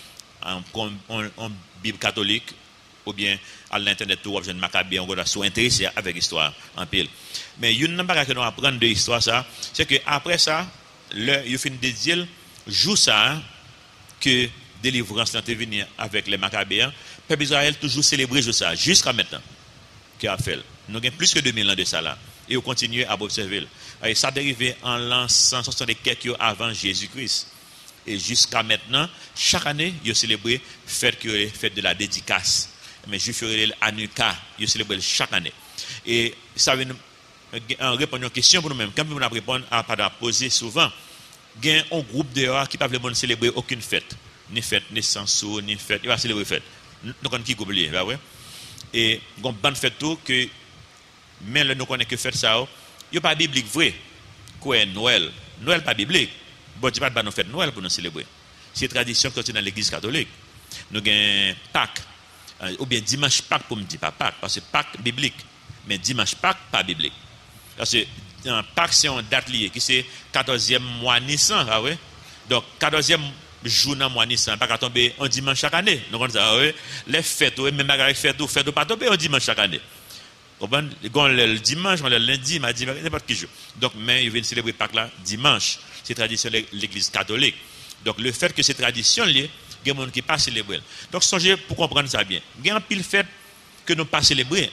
en Bible catholique ou bien à l'internet tout objet Maccabée on va soit intéressé avec l'histoire en pile mais une n'a que nous apprendre de l'histoire ça c'est que après ça le il fin de dire jour ça que délivrance est venue avec les Maccabéens peuple Israël toujours célébrer jour ça jusqu'à maintenant qui a fait nous avons plus que deux mille ans de ça là et on continue à observer et ça dérivé en l'an cent soixante et quelques avant Jésus-Christ et jusqu'à maintenant chaque année il célébrer fête que fête de la dédicace mais je ferai l'Anuka, je célèbre chaque année. Et ça veut répondre à une question pour nous-mêmes. Quand nous répondons à pas poser souvent, il y a un groupe dehors qui ne peut pas célébrer aucune fête, ni fête naissance ni fête, il va célébrer fête. Donc on qui oublier, là ouais. Et il y a une bonne fête tout que même nous connaissons que fête ça, il n'y a pas biblique vrai. Quoi Noël, Noël pas biblique. Bon Dieu pas de nous fête Noël pour nous célébrer. C'est tradition que c'est dans l'église catholique. Nous avons Pâques. euh, ou bien dimanche Pâques pour me dire pas Pâques, parce que Pâques biblique, mais dimanche Pâques pas biblique. Parce que euh, Pâques c'est une date liée, qui c'est quatorzième mois Nissan, ah ouais. Donc quatorzième jour dans mois Nissan, pas qu'à tomber un dimanche chaque année. Donc on dit ah ouais, les fêtes, même avec fêtes, fêtes pas tomber un dimanche chaque année. Comprendre? Le dimanche, le lundi, mardi, n'importe quel jour. Donc mais ils viennent célébrer Pâques là dimanche. C'est tradition de l'Église catholique. Donc le fait que c'est tradition liée, il y a des gens qui pas célébrer. Donc songez pour comprendre ça bien. Il y a un pile fait que nous pas célébrer.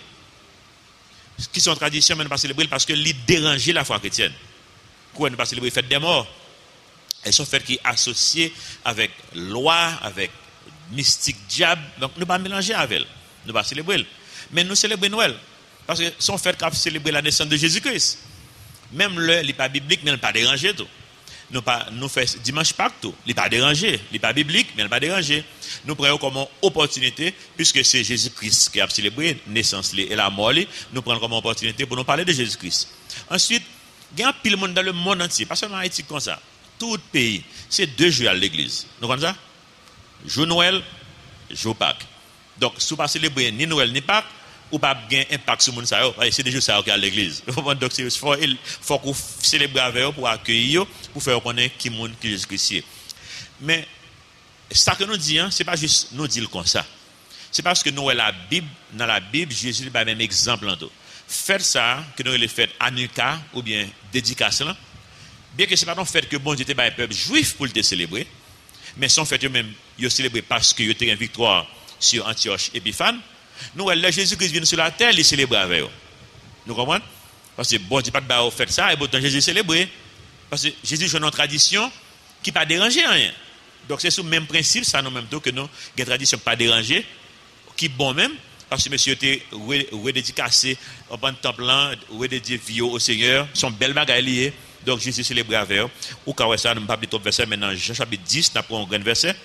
Qui sont traditions mais nous pas célébrer parce que les déranger la foi chrétienne. Pourquoi ne pas célébrer fête des morts? Elles sont fêtes qui sont associées avec loi, avec mystique diable. Donc nous pas mélanger avec elles. Nous pas célébrer. Mais nous célébrons Noël parce que sont fêtes qui célébrer la naissance de Jésus-Christ. Même le n'est pas biblique mais il pas déranger tout. Nous pas nous fait dimanche Pâques tout, il pas dérangé, il pas biblique mais il pas dérangé. Nous prenons comme opportunité puisque c'est Jésus-Christ qui a célébré naissance et la mort, nous prenons comme opportunité pour nous parler de Jésus-Christ. Ensuite, il y a un pile monde dans le monde entier, pas seulement en Haïti comme ça. Tout pays, c'est deux jours à l'église. Nous comprenez ça? Jour Noël, jour Pâques. Donc, si vous ne célébrez ni Noël ni Pâques, ou pas gain impact sur monde ça c'est déjà ça qui à l'église. Donc il faut il faut qu'on célèbre avec eux pour accueillir pour faire connaître qui monde qui Jésus-Christ. Mais ça que nous disons, c'est pas juste nous dire comme ça. C'est parce que nous la Bible dans la Bible Jésus a même exemple en tout. Faire ça que nous le fait Hanukkah ou bien dédicace, bien que c'est pas non fait que bon Dieu était un peuple juif pour le célébrer, mais son fait eux même ils célébrer parce que ils ont une victoire sur Antioche Épiphane. Nous, là, Jésus-Christ vient sur la terre, il célèbre avec eux. Nous comprenons? Parce que bon, Dieu pas de faire ça, et pourtant Jésus célébrer. Parce que Jésus joue une tradition qui n'a pas dérangé rien. Donc c'est sous le même principe, ça nous même temps que nous, une tradition pas dérangée, qui est bon même, parce que monsieur était redédicacé au bon temple, redédié vie au Seigneur, son bel bagage lié. Donc Jésus célébrait avec eux. Ou quand ça, nous ne pas plus verset maintenant, Jean chapitre dix, nous prenons un grand verset.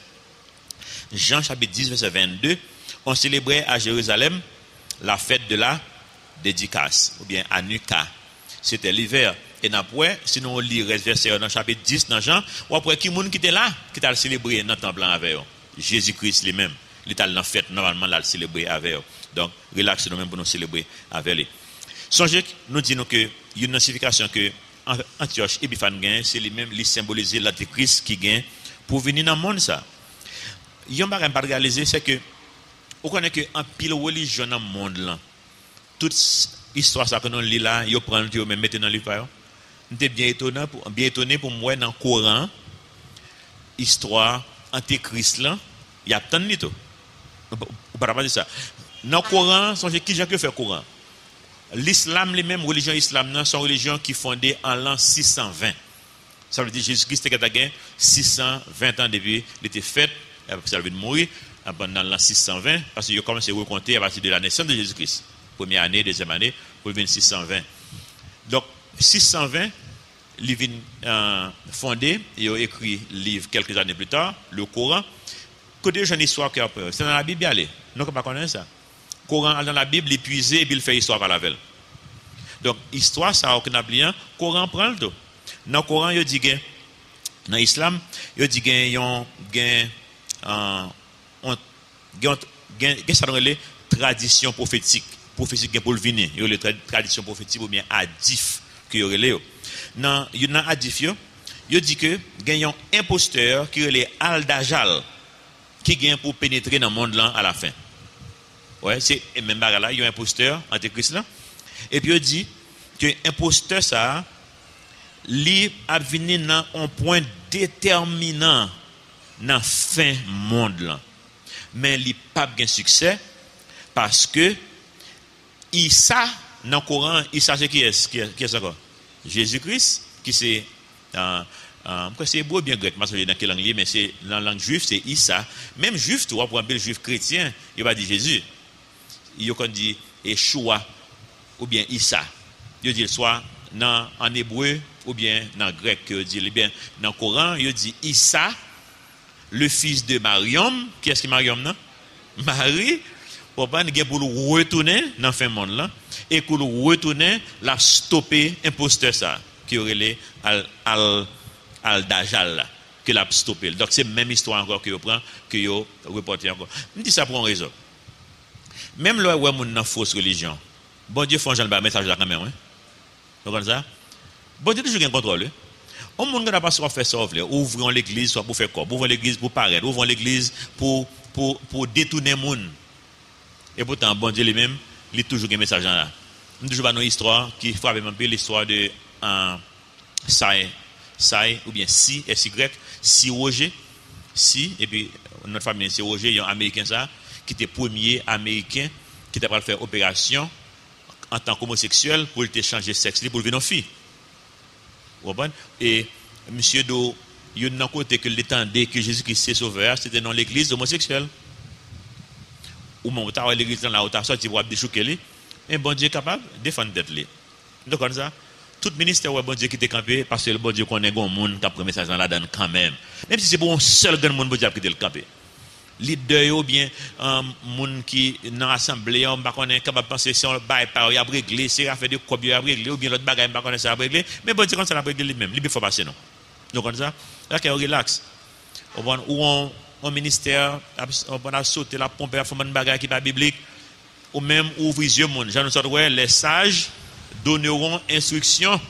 Jean chapitre dix, verset vingt-deux. On célébrait à Jérusalem la fête de la dédicace, ou bien Hanukkah. C'était l'hiver. Et après, si nous lisons le verset dans le chapitre dix, dans Jean, ou après, qui monde qui était là, qui t'a célébré dans le temple avec eux? Jésus-Christ lui-même. Il était dans la fête, normalement, là, célébrer avec eux. Donc, relax nous-mêmes pour nous célébrer avec eux. Songez, nous disons que, il y a une signification que Antioche Épiphane gagne, c'est lui-même, lui symboliser l'antéchrist qui gagne pour venir dans le monde, ça. Il y a un bagage à réaliser, c'est que, on connaît que en pile religion dans le monde là, toute histoire ça que nous lit là, yo prend yo même mettre dans le livre. J'étais bien étonné pour bien étonné pour moi dans le Coran histoire antéchrist là, il y a tant de tout. On parle pas de ça. Dans le Coran, songez qui j'ai que fait Coran. L'islam les mêmes religion islam là sont religions qui fondées en l'an six cent vingt. Ça veut dire Jésus-Christ était gagné six cent vingt ans depuis il était fait, ça veut dire mourir pendant l'an six cent vingt, parce qu'il a commencé à recompter à partir de la naissance de Jésus-Christ. Première année, deuxième année, pour venir six cent vingt. Donc, six cent vingt, il vient euh, fondé, il a écrit le livre quelques années plus tard, le Coran. Côté j'ai une histoire qui après, c'est dans la Bible, allez. Nous ne connaissons pas ça. Le Coran, dans la Bible, il puisé et puis il fait histoire par la veille. Donc, histoire, ça a aucun bien, Coran prend le dos. Dans le Coran, il dit que, dans l'islam, il dit que, il y a on gagne ça dans les traditions prophétiques prophétiques pour le venir il y a les traditions prophétiques ou bien hadith que y aurait dans il y a hadith yo il dit que gagne un imposteur qui est les Al-Dajjal qui gagne pour pénétrer dans le monde là à la fin. Ouais, c'est même bagarre là, il y a un imposteur antéchrist là et puis il dit que imposteur ça li a venir dans un point déterminant dans fin monde là. Mais il n'a pas de succès parce que Issa, dans le Coran, Issa c'est qui est? Qui est, qui est ça? Jésus-Christ, qui c'est, euh, euh, c'est hébreu bien grec, je ne sais pas dans quelle langue, mais c'est dans la langue juive, c'est Issa. Même juif, tu vois, pour un peu le juif chrétien, il va dire Jésus. Il va dire Yeshua ou bien Issa. Il dit soit dans, en hébreu ou bien dans le grec, il dit, bien, dans le Coran, il dit Issa, le fils de Mariam, qui est-ce qui Mariam non? Marie, pour pas pour retourner dans fin monde là et pour retourner la stopper imposteur ça qui aurait les al al al dajjal là que l'a stopper. Donc c'est même histoire encore que yo prend que yo reporter encore. Je dis ça pour une raison. Même là où on a une fausse religion, bon Dieu fait un message là quand même. Hein? Vous comprenez ça? Bon Dieu toujours un contrôle. On ne peut pas faire ça, ouvrons l'église soit pour faire quoi? Ouvrons l'église pour paraître, ouvrons l'église pour, pour, pour détourner le monde. Et pourtant, bon Dieu lui-même, il a toujours un message là. Nous toujours pas une histoire qui frappe un peu l'histoire de euh, Sai, Sai, ou bien Si, S Y, Si Roger, Si, et puis notre famille c'est Roger, il y a un Américain ça, qui était premier Américain qui était prêt à faire opération en tant qu'homosexuel pour le changer sexe pour devenir une fille. Et monsieur Do, il y a un côté que l'étendait que Jésus-Christ est sauveur, c'était dans l'église homosexuelle. Ou mon temps l'église dans la haute sorti pour déchouquer lui, mais bon Dieu est capable de défendre tête lui. Donc comme ça, tout ministère ouais bon Dieu qui était campé parce que le bon Dieu connaît un monde qui a pris message dans la donne quand même. Même si c'est pour un seul grand monde bon Dieu qui était le campé. Leader ou bien un monde qui dans l'assemblée on pas connaît capable penser si on bail par il a réglé, c'est a fait de quoi il a réglé ou bien l'autre bagaille pas connaît ça a réglé, mais bon Dieu comme ça l'a réglé lui-même, lui il faut passer non. Donc comme ça, là qu'on relax. Ou on un ministère on a sauté la pompe à faire une bagaille qui pas biblique ou même ouvrir yeux monde. J'en sorte ouais les sages donneront instruction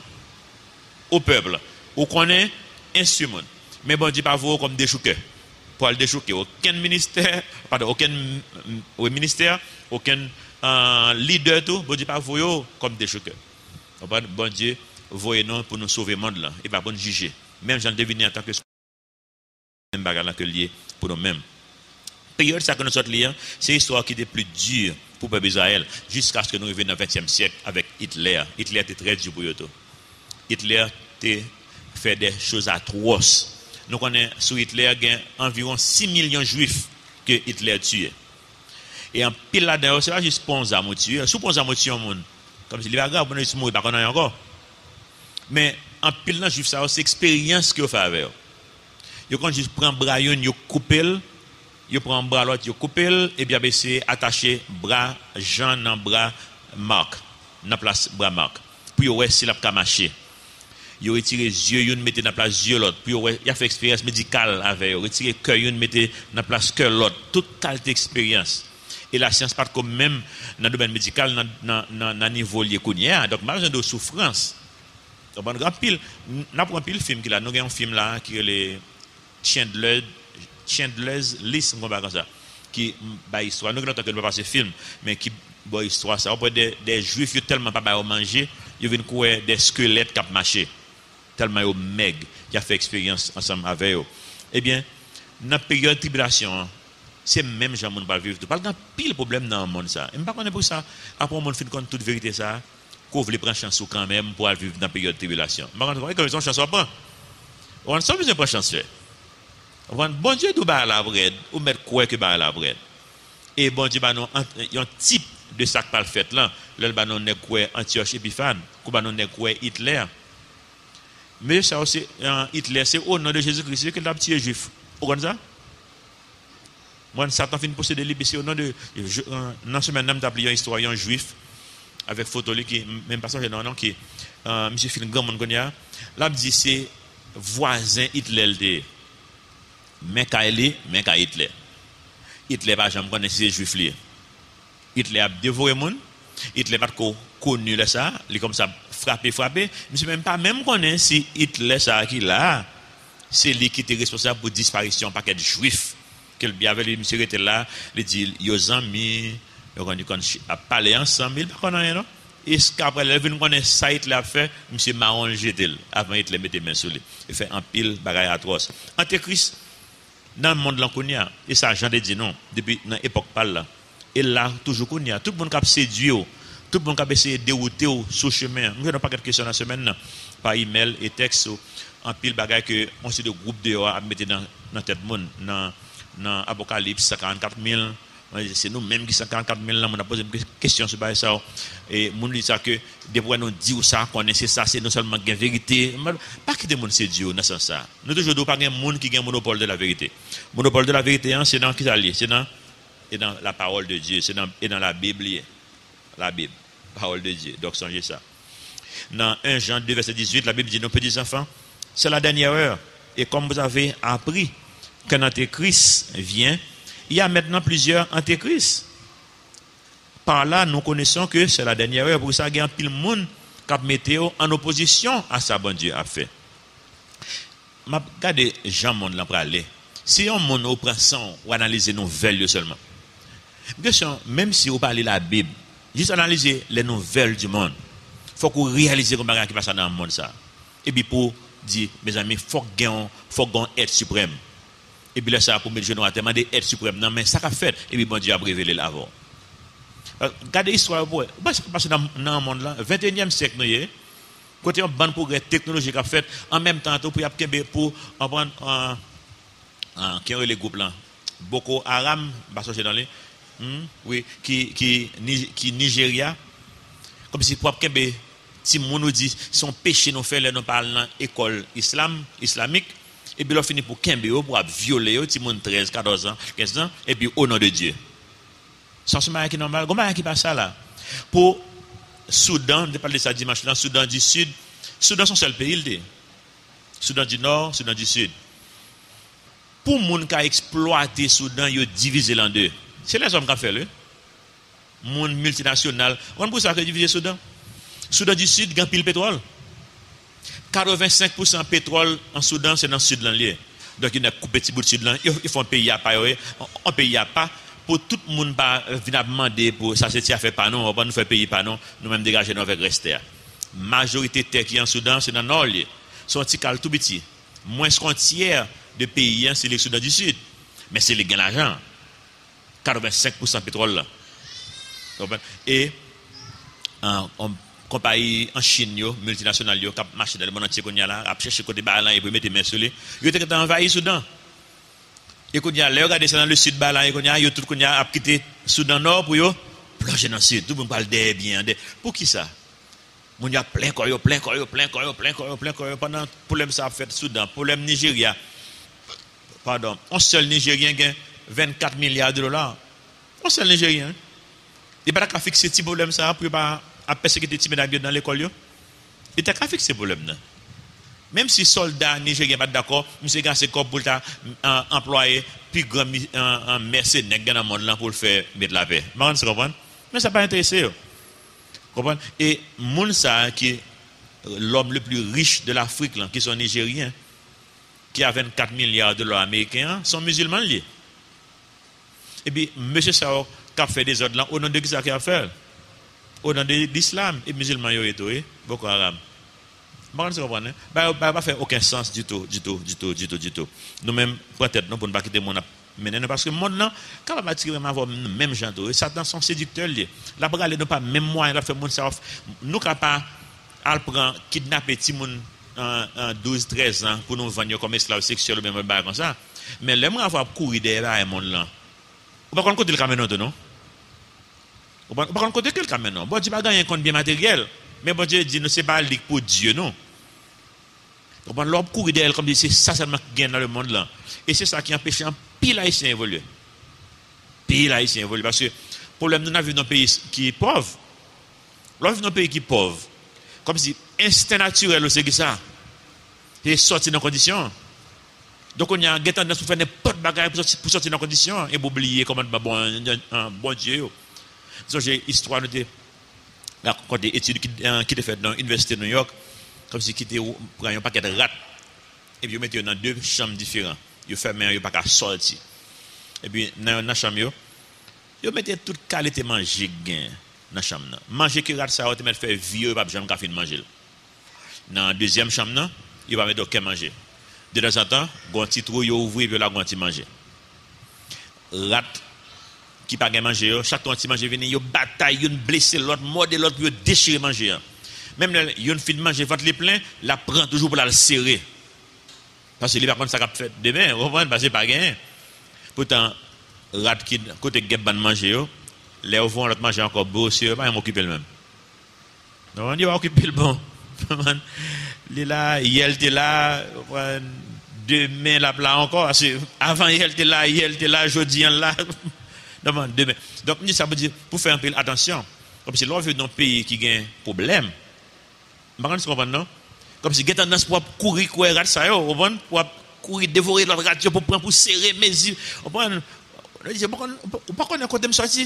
au peuple. Ou connaît instrument. Mais bon Dieu pas vous comme des chouqueurs. Pour le déchouquer aucun ministère, pardon, aucun euh, ministère, aucun euh, leader tout, bon Dieu pas vous comme déchouqueur. Bon Dieu voyez nous pour nous sauver le monde là et pas pour nous juger. Même j'en devine en tant que même bagarre que lié pour nous-mêmes. Période ça que nous sommes liés, c'est l'histoire qui était plus dure pour le peuple d'Israël jusqu'à ce que nous arrivions dans le vingtième siècle avec Hitler. Hitler était très dur pour eux. Hitler a fait des choses atroces. Nous connaissons sous Hitler il y a environ six millions de juifs que Hitler a tués. Et en pile là-dedans, c'est pas juste Ponza à tuer. Sous Ponza à tuer un monde. Comme si il va grave, on est mort, pas qu'on encore. Mais en pile là, juif ça, c'est l'expérience qu'il fait avec. Ils quand juste prend bras yon, ils coupent, ils prend bras l'autre, ils coupent et bien c'est attacher bras Jean dans bras Marc, dans place bras Marc. Puis ouais, s'il a pas marché. Il retiré les yeux, il mettait dans place yeux l'autre. Puis il a fait expérience médicale avec. Il retiré cœur, il mettait dans place cœur l'autre. Toute qualité d'expérience. Et la science part comme même dans le domaine médical, dans le niveau lié qu'on y a. Donc, pas besoin de souffrance. Donc, on a pile, on a un pile film qui là, nous avons un film là qui est le Chandler's List, on va comme ça, qui bah histoire. Nous avons pas passer film, mais qui bah histoire ça. On peut des des juifs qui tellement pas à manger, ils viennent courir des squelettes qui marché. Tellement au meg qui a fait expérience ensemble avec eux. Eh bien, dans la période de tribulation, c'est même gens qui ne vivre. Parce qu'il y a pile problème dans le monde ça. Et je ne sais pas pour ça. Après on fin compte toute vérité ça, qu'on veut prendre chance quand même pour vivre dans la période de tribulation. Je ne sais pas comment chance pas. On ne sait pas prendre chance. On bon Dieu nous bat la bread ou mettre quoi que bat la bread. Et bon Dieu bah non il y a un type de ça qui pas le fait là. Le bah non n'est quoi Antioche Épiphane, ou bah non n'est quoi Hitler. Mais ça aussi, Hitler, c'est au nom de Jésus-Christ que l'a tué juif. Vous comprenez ça? Moi, Satan finit posséder lui, c'est au nom de. Dans ce même temps, il y a un historien juif avec photo qui, même pas ça, non, non, qui, M. Philippe Grand Mongonia, là, il dit c'est voisin Hitler. Mais qu'à lui, mais qu'à Hitler. Hitler, par exemple, connaît ces juifs là. Hitler a dévoré le monde. Hitler n'a pas connu ça, il est comme ça frappé, frappé. Mais je ne sais même pas même connaître si Hitler, ça qui là, c'est lui qui était responsable pour la disparition d'un paquet de juifs. Qu'il y avait, monsieur était là, il dit, il y a des amis, il a parlé ensemble, il ne connaît rien, non? Et ce qu'après, il vient connaître ça, Hitler a fait, monsieur Marron jeté, avant Hitler mettait main sur lui. Il fait un pile, bagaille atroce. Antéchrist, dans le monde là, et ça, j'en ai dit non, depuis l'époque par là. Et là, toujours qu'on y a, tout le monde qui a séduit, tout le monde qui a essayé de dérouter sur le chemin. Nous n'avons pas quelques questions dans la semaine, par email et texte, en pile bagaille que on sait de groupe de à mettre dans la tête monde, dans dans Apocalypse, cent quarante-quatre mille. C'est nous-mêmes qui cent quarante-quatre mille, on a posé une question sur ça. Et nous dit ça que, des fois, nous disons ça, qu'on est ça, c'est non seulement une vérité. Pas que des gens c'est Dieu, dans ce sens ça. Nous toujours disons pas qu'il y a un monde qui a un monopole de la vérité. Le monopole de la vérité, c'est dans qui ça lié? C'est dans et dans la parole de Dieu, c'est dans, et dans la Bible, la Bible, parole de Dieu. Donc, songez ça. Dans un Jean deux, verset dix-huit, la Bible dit, nos petits enfants, c'est la dernière heure. Et comme vous avez appris qu'un antéchrist vient, il y a maintenant plusieurs antéchrists. Par là, nous connaissons que c'est la dernière heure. Pour ça, il y a un pile de monde qui a mis en opposition à ça, bon Dieu a fait. Je regarde Jean monde là pour aller. Si on monde prend sang ou analyser nos nouvelles seulement. Même si vous parlez la Bible, juste analyser les nouvelles du monde. Il faut qu'on réalise comment qui passe dans le monde ça. Et puis pour dire, mes amis, il faut qu'on faut qu'on être suprême. Et puis là, ça pour mettre genoux à demander être suprême. Non, mais ça qu'a fait. Et puis bon Dieu a révélé l'avant. Regardez l'histoire pour ce qui passe dans le monde là. vingt et unième siècle, nous côté un bon progrès technologique a fait en même temps pour pour prendre un un qui est les groupes là. Boko Haram, va sortir dans les Hmm, oui, qui, qui, qui Nigeria, comme si pour Kembe, si mon nous dit, son péché nous fait, nous parlons dans l'école islam, islamique, et puis on finit pour Kembe, pour violer, si mon treize, quatorze ans, quinze ans, et puis au nom de Dieu. Sans ce qui est normal, comment qui passe ça là? Pour Soudan, je parle de ça dimanche, dans Soudan du Sud, Soudan son seul pays, il dit. Soudan du Nord, Soudan du Sud. Pour les gens qui ont exploité Soudan, ils ont divisé en deux. C'est les hommes qui ont fait le monde multinational. On peut ça que diviser Soudan. Soudan du Sud, il y a pile pétrole. quatre-vingt-cinq pour cent pétrole en Soudan, c'est dans le sud. Donc il y a un petit bout de sud. Ils font un pays à pas. Un pays à pas. Pour tout le monde pas venir demander pour ça, c'est fait pas non. On va nous faire pays pas non. Nous-mêmes dégager nous avec rester. Majorité terre qui est en Soudan, c'est dans le nord. Son petit cal tout petit. Moins qu'un tiers de pays, c'est le Soudan du Sud. Mais c'est les gains d'argent. quatre-vingt-cinq pour cent pétrole là. Et en compagnie en Chine yo multinationale yo qui marché dans le monde entier qu'on y a là, a chercher côté balan et pour mettre main sur lui. Yo était envahi Soudan. Et qu'on y a là regarder ça dans le sud balan et qu'on y a yo tout qu'on y a quitté Soudan nord pour yo plonger dans le sud. Tout le monde parle des bien. Pour qui ça? Mon y a plein corps yo plein corps yo plein corps yo plein corps yo plein corps yo pendant problème ça a fait Soudan, problème Nigeria. Pardon, un seul Nigérien gagne vingt-quatre milliards de dollars. On seul Nigérien. Il n'y a pas qu'à fixer ce problème ça pour pas persécuter les petits dans l'école. Il n'y a qu'à fixer ce problème. Même si les soldats nigériens ne sont pas d'accord, M. Gassé pour employer plus grand mercenaire dans le monde pour faire mettre la paix. Mais ça ne pas intéressé. Et les gens qui est l'homme le plus riche de l'Afrique, qui sont nigériens, qui a vingt-quatre milliards de dollars américains, sont musulmans liés. Et puis, M. Sao, qui a fait des ordres là, au nom de qui ça qu'il a fait? Au nom de l'islam, et musulmans, ils ont été, Boko Haram. Ça ne va pas faire aucun sens du tout, du tout, du tout, du tout, du tout. Nous-mêmes, peut-être, nous, pour ne pas quitter mon mener, parce que le monde là, quand on va tirer avoir le même genre, Satan sont séducteurs. La bagarre n'est pas même moyen, la fait monde ça. Nous, capables, à prendre, kidnapper petit monde en douze treize ans pour nous vendre comme esclaves sexuels ou même comme ça. Mais les gens avoir courir derrière le monde là. Ou pas qu'on côté le camion non? Ou pas qu'on côté quel camion non? Bon Dieu pas gagner un compte bien matériel, mais bon Dieu dit non c'est pas ligue pour Dieu non. On va l'homme courir derrière comme dit c'est ça seulement qui gagne dans le monde là. Et c'est ça qui empêche un pile haïtien évoluer. Pile haïtien évoluer parce que problème nous avons dans un pays qui est pauvre. L'on vit dans un pays qui est pauvre. Comme si instinct naturel c'est que ça. Et sortir dans conditions. Donc on y a un tendance pour faire n'importe bagaille pour sortir dans conditions et pour oublier comment bon bon Dieu. Donc j'ai histoire de la des études qui qui étaient faites dans l'université de New York comme si qui était prend un paquet de rats et puis ils mettent dans deux chambres différentes. Ils ferment ils pas qu'à sortir. Et puis dans la chambre yo ils mettent toute qualité manger gain dans la chambre. Manger que rat ça va te mettre faire vieux pas jamais café manger. Dans la deuxième chambre là, il va mettre aucun manger. De temps en temps, gon petit trou yo ouvrir puis là gon petit manger. Rat qui pas gain manger, chaque fois petit manger venir yo bataille, yo blesser l'autre, mordre l'autre puis déchirer manger. Même là yo fin de manger ventre les plein, la prend toujours pour la le serrer. Parce que il par contre ça qu'a fait demain, on va passer pas gain. Pourtant rat qui côté gep ban manger yo, les vont l'autre manger encore beau sur pas m'occuper le même. Non, il va occuper le bon. Il est là, il était là, demain là là encore, avant il était là, il était là, jeudi là, demain. Donc ça veut dire pour faire un peu attention, comme si l'on veut dans un pays qui a un problème, vous comprenez non? Comme si il y a tendance pour courir courir rat ça yo, pour courir dévorer l'autre rat pour prendre pour serrer mes yeux, on pas on pas connaît côté me sortir,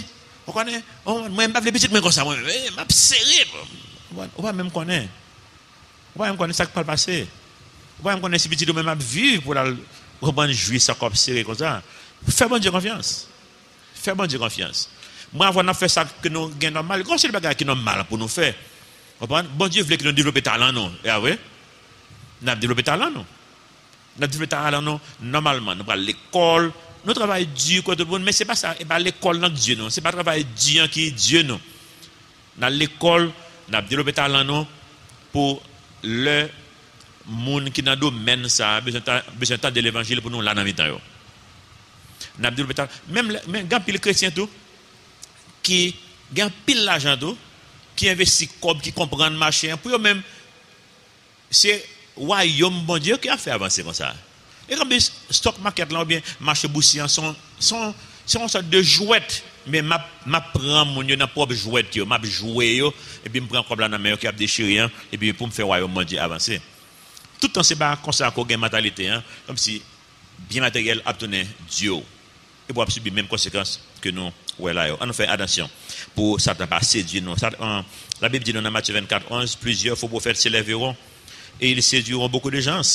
On connaît, moi, je ne pas les petites mains comme ça, moi, je m'a serré. On va même connaître. On va même connaître ça qui peut passer. On va même connaître si petit même à vivre pour la reprendre jouir ça comme serré comme ça. Fais bon Dieu confiance. Fais bon Dieu confiance. Moi, avant de faire ça que nous gagnons mal, quand c'est le bagage qui nous mal pour nous faire. Bon Dieu voulait que nous développions talent, non? Et oui, nous avons développé talent, non? Nous avons développé talent, non? Normalement, nous allons à l'école, nous travaillons dur contre tout le monde, mais ce n'est pas ça, et pas l'école, non, Dieu, non. Ce n'est pas le travail dur qui est Dieu, non. Dans l'école, nous avons développé talent, non, pour le monde qui dans le domaine, ça, besoin de temps de l'évangile pour nous, là, dans le temps. Nous avons développé talent. Même, même, quand les chrétiens, tout, qui gagne pile l'argent, tout, qui investit comme qui comprend le marché pour eux même c'est royaume bon Dieu qui a fait avancer comme ça et comme stock market là ou bien marché boursier sont sont sont une sorte de jouette mais m'a m'a prend mon yo dans propre jouette yo m'a jouer yo et puis me prend comme là dans main qui a déchiré et puis pour me faire royaume bon Dieu avancer tout le temps c'est pas comme ça qu'on gagne mentalité hein comme si bien matériel obtenait Dieu et pour subir les mêmes conséquences que nous ouais là on fait attention pour ça ne pas séduire nous ça, euh, la Bible dit dans Matthieu vingt-quatre onze plusieurs faux prophètes s'élèveront et ils séduiront beaucoup de gens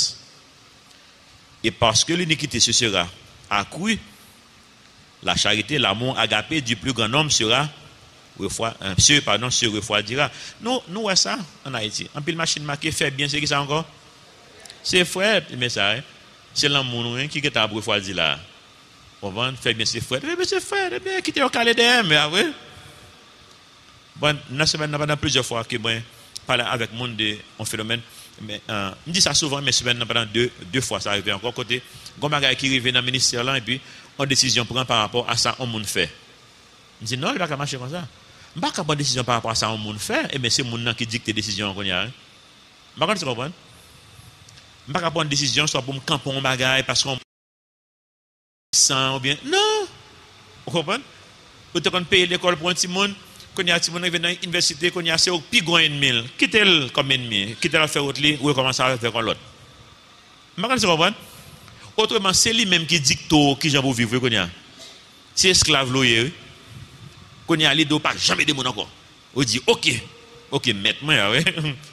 et parce que l'iniquité se sera accrue la charité l'amour agapé du plus grand nombre sera refroid euh, se pardon se refroidira nous nous ouais ça en Haïti en pile machine marquée fait bien c'est qui ça encore c'est frère mais ça hein? C'est l'amour hein, qui est à refroidir là. On va faire bien ses frères. Mais c'est frère, bien quitter au calé de mais ah oui. Bon, la semaine n'a pas plusieurs fois que moi parler avec monde de un phénomène mais euh, on dit ça souvent mais semaine pendant deux deux fois ça arrive encore côté gon bagay qui arrive dans le ministère là et puis on décision prend par rapport à ça on monde fait. On dit non, il va pas marcher comme ça. On pas prendre décision par rapport à ça on monde fait et mais c'est monde qui dicte décision qu'on y a. Pas quand tu comprends? On pas prendre décision soit pour me camper un bagay parce qu'on sans ou bien non. Vous comprenez? Ou te qu'on paye l'école pour un petit monde qu'on y a petit monde qui vient dans l'université qu'on y a c'est au plus grand ennemi. Quittez-le comme ennemi, quittez-le faire autre li ou recommencer à faire comme l'autre. Vous comprenez? Autrement c'est lui même qui dicte qui j'en pour vivre qu'on y a. C'est esclave loyer. Qu'on y a li do pas jamais de monde encore. On dit OK. OK maître moi ouais.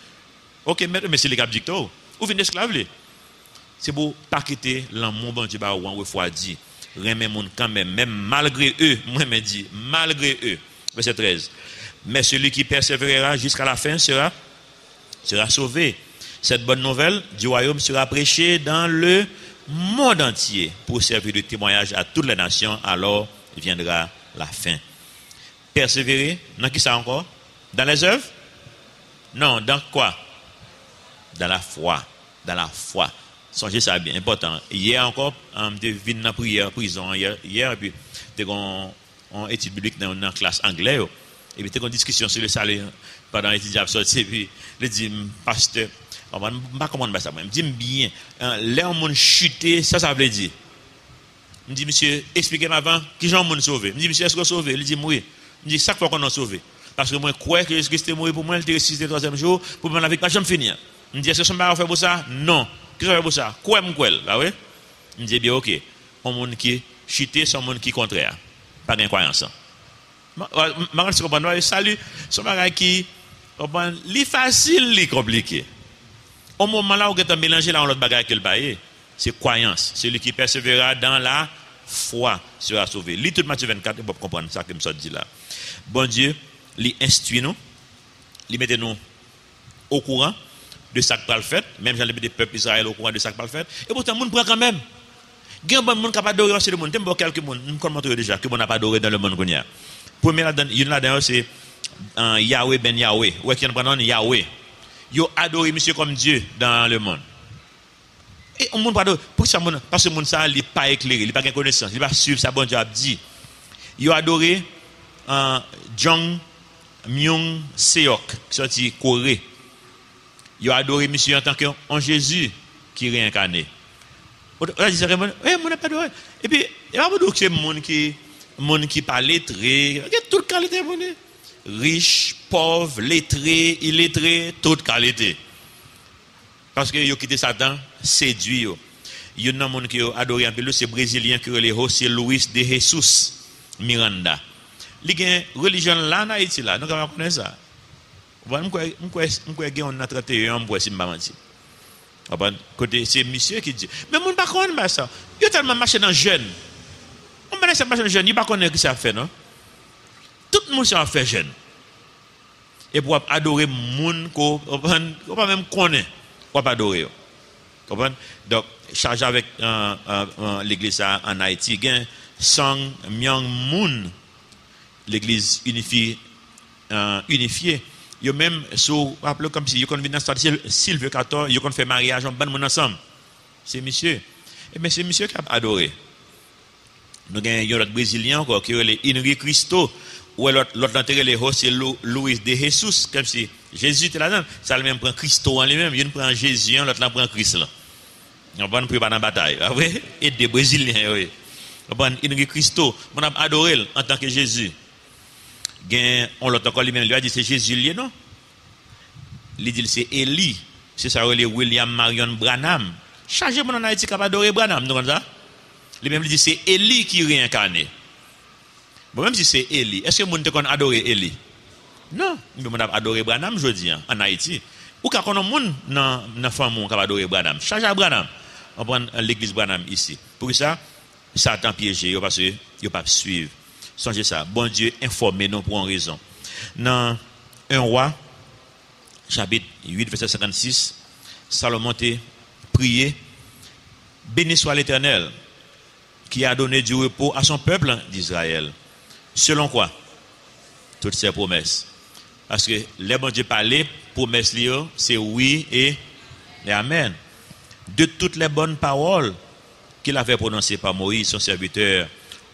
OK maître mais c'est les cap dicte. Ou vient esclave li. C'est pour pas quitter l'amour bon Dieu ba ou en refroidi. Remet monde quand même même malgré eux, moi me dit malgré eux. Verset treize. Mais celui qui persévérera jusqu'à la fin sera sera sauvé. Cette bonne nouvelle du royaume sera prêchée dans le monde entier pour servir de témoignage à toutes les nations, alors viendra la fin. Persévérer, dans qui ça encore? Dans les œuvres? Non, dans quoi? Dans la foi. Dans la foi. Songez ça bien, important. Hier encore, on était venu dans la prière, prison, hier, hier et puis, on a une étude biblique dans la classe anglaise, et puis, on a une discussion sur le salaire pendant l'étude sorti, et puis, il dit, pasteur, je ne sais pas comment ça, il me dit bien, là, on a chuté, ça, ça veut dire. Il me dit, monsieur, expliquez-moi avant, qui j'en ai sauvé? Il me dit, monsieur, est-ce qu'on sauvé? Il dit, oui. Il me dit, chaque fois qu'on a sauvé. Parce que moi, je crois que Jésus-Christ est mort pour moi, il était ressuscité le troisième jour, pour moi, avec ma jambe finir. Il me dit, est-ce que ça m'a fait pour ça? Non. Qu'est-ce que ça fait pour ça? Quoi m'quel? Ah oui? Il me dit bien OK. Un monde qui chuté, c'est un monde qui contraire. Pas d'incroyance. Maintenant, tu comprends? Salut, c'est un bagage qui est facile, est compliqué. Au moment là où tu as mélangé là, l'autre bagage que le bail, c'est croyance. Celui qui persévérera dans la foi sera sauvé. Lis tout Matthieu vingt-quatre, pour comprendre ça que je me dit là. Bon Dieu, il instruit nous, il met nous au courant de ça que le fait, même j'en ai des peuples Israël au courant de ça que le fait, et pourtant, le monde prend quand même. Il y a des gens qui pas adorer sur le monde. Il y a quelques monde, nous commentons déjà, que on n'a pas adoré dans le monde qu'on y a. Premier là-dedans, c'est uh, Yahweh ben Yahweh. Ou est-ce qu'il y a un Yahweh? Ils ont adoré monsieur comme Dieu dans le monde. Et on monde pas adorer. Pour ça, parce que le monde ça, il n'est pas éclairé, il n'a pas de connaissance, il va suivre ça, bon Dieu a dit. Ils ont adoré uh, Jong Myung Seok, qui sorti Corée. Ils ont adoré monsieur en tant qu'un Jésus qui est réincarné. On a dit ça, on n'a pas adoré. Et puis, il y a beaucoup de monde qui monde qui parle lettré, toute qualité riche, pauvre, lettré, illettré, toute qualité. Parce que ils ont quitté Satan, séduit. Il y a un monde qui a adoré un peu, c'est brésilien qui est José Luis de Jesus Miranda. Il y a une religion là en Haïti là, nous avons connaître ça. On va on a trente et un pour si m'a menti. Côté c'est monsieur qui dit mais mon pas connaît ça. Il tellement marché dans jeune. On connaît ça marché dans jeune, il pas connaît que ça fait non. Tout le monde ça fait jeune. Et pour adorer monde ko on pas même connaît, on pas adorer. Donc chargé avec euh, euh, euh, l'église en Haïti, gain Sang Myung Moon, l'église unifiée euh, unifiée. Yo même so rappelez comme si yo kon vinn dans stade Sylve quatorze, yo kon fait mariage en ban moun ensemble. C'est monsieur. Et mais c'est monsieur qui a adoré. Nous gagne un autre brésilien encore qui est le Henri Cristo ou l'autre l'autre enterré le c'est Luis de Jesus comme si Jésus était là-dedans, ça le même prend Cristo en lui-même, il prend Jésus, l'autre là prend Christ là. On va nous préparer dans la bataille, vrai? Et des brésiliens oui. On va Henri Cristo, on a adoré en tant que Jésus. Gain on l'autre encore lui-même lui a dit c'est Jésus lié non? Il dit c'est Élie, c'est ça le William Marion Branham. Chargé mon en Haïti capable adorer Branham, nous comme ça. Lui-même il dit c'est Élie qui réincarné. Bon même si c'est Élie, est-ce que monde te connaît adorer Élie? Non, mais on a adoré Branham jodi en Haïti. Ou ka konon monde dans dans famille capable adorer Branham. Chargé Branham. On prend l'église Branham ici. Pour ça Satan piégé parce que il pas suivre. Songez ça, bon Dieu informé nous pour une raison. Dans un roi chapitre huit verset cinquante-six, Salomon a prié, béni soit l'Éternel qui a donné du repos à son peuple d'Israël. Selon quoi? Toutes ses promesses. Parce que les bon Dieu parlait, promesses c'est oui et, et amen. De toutes les bonnes paroles qu'il avait prononcées par Moïse, son serviteur,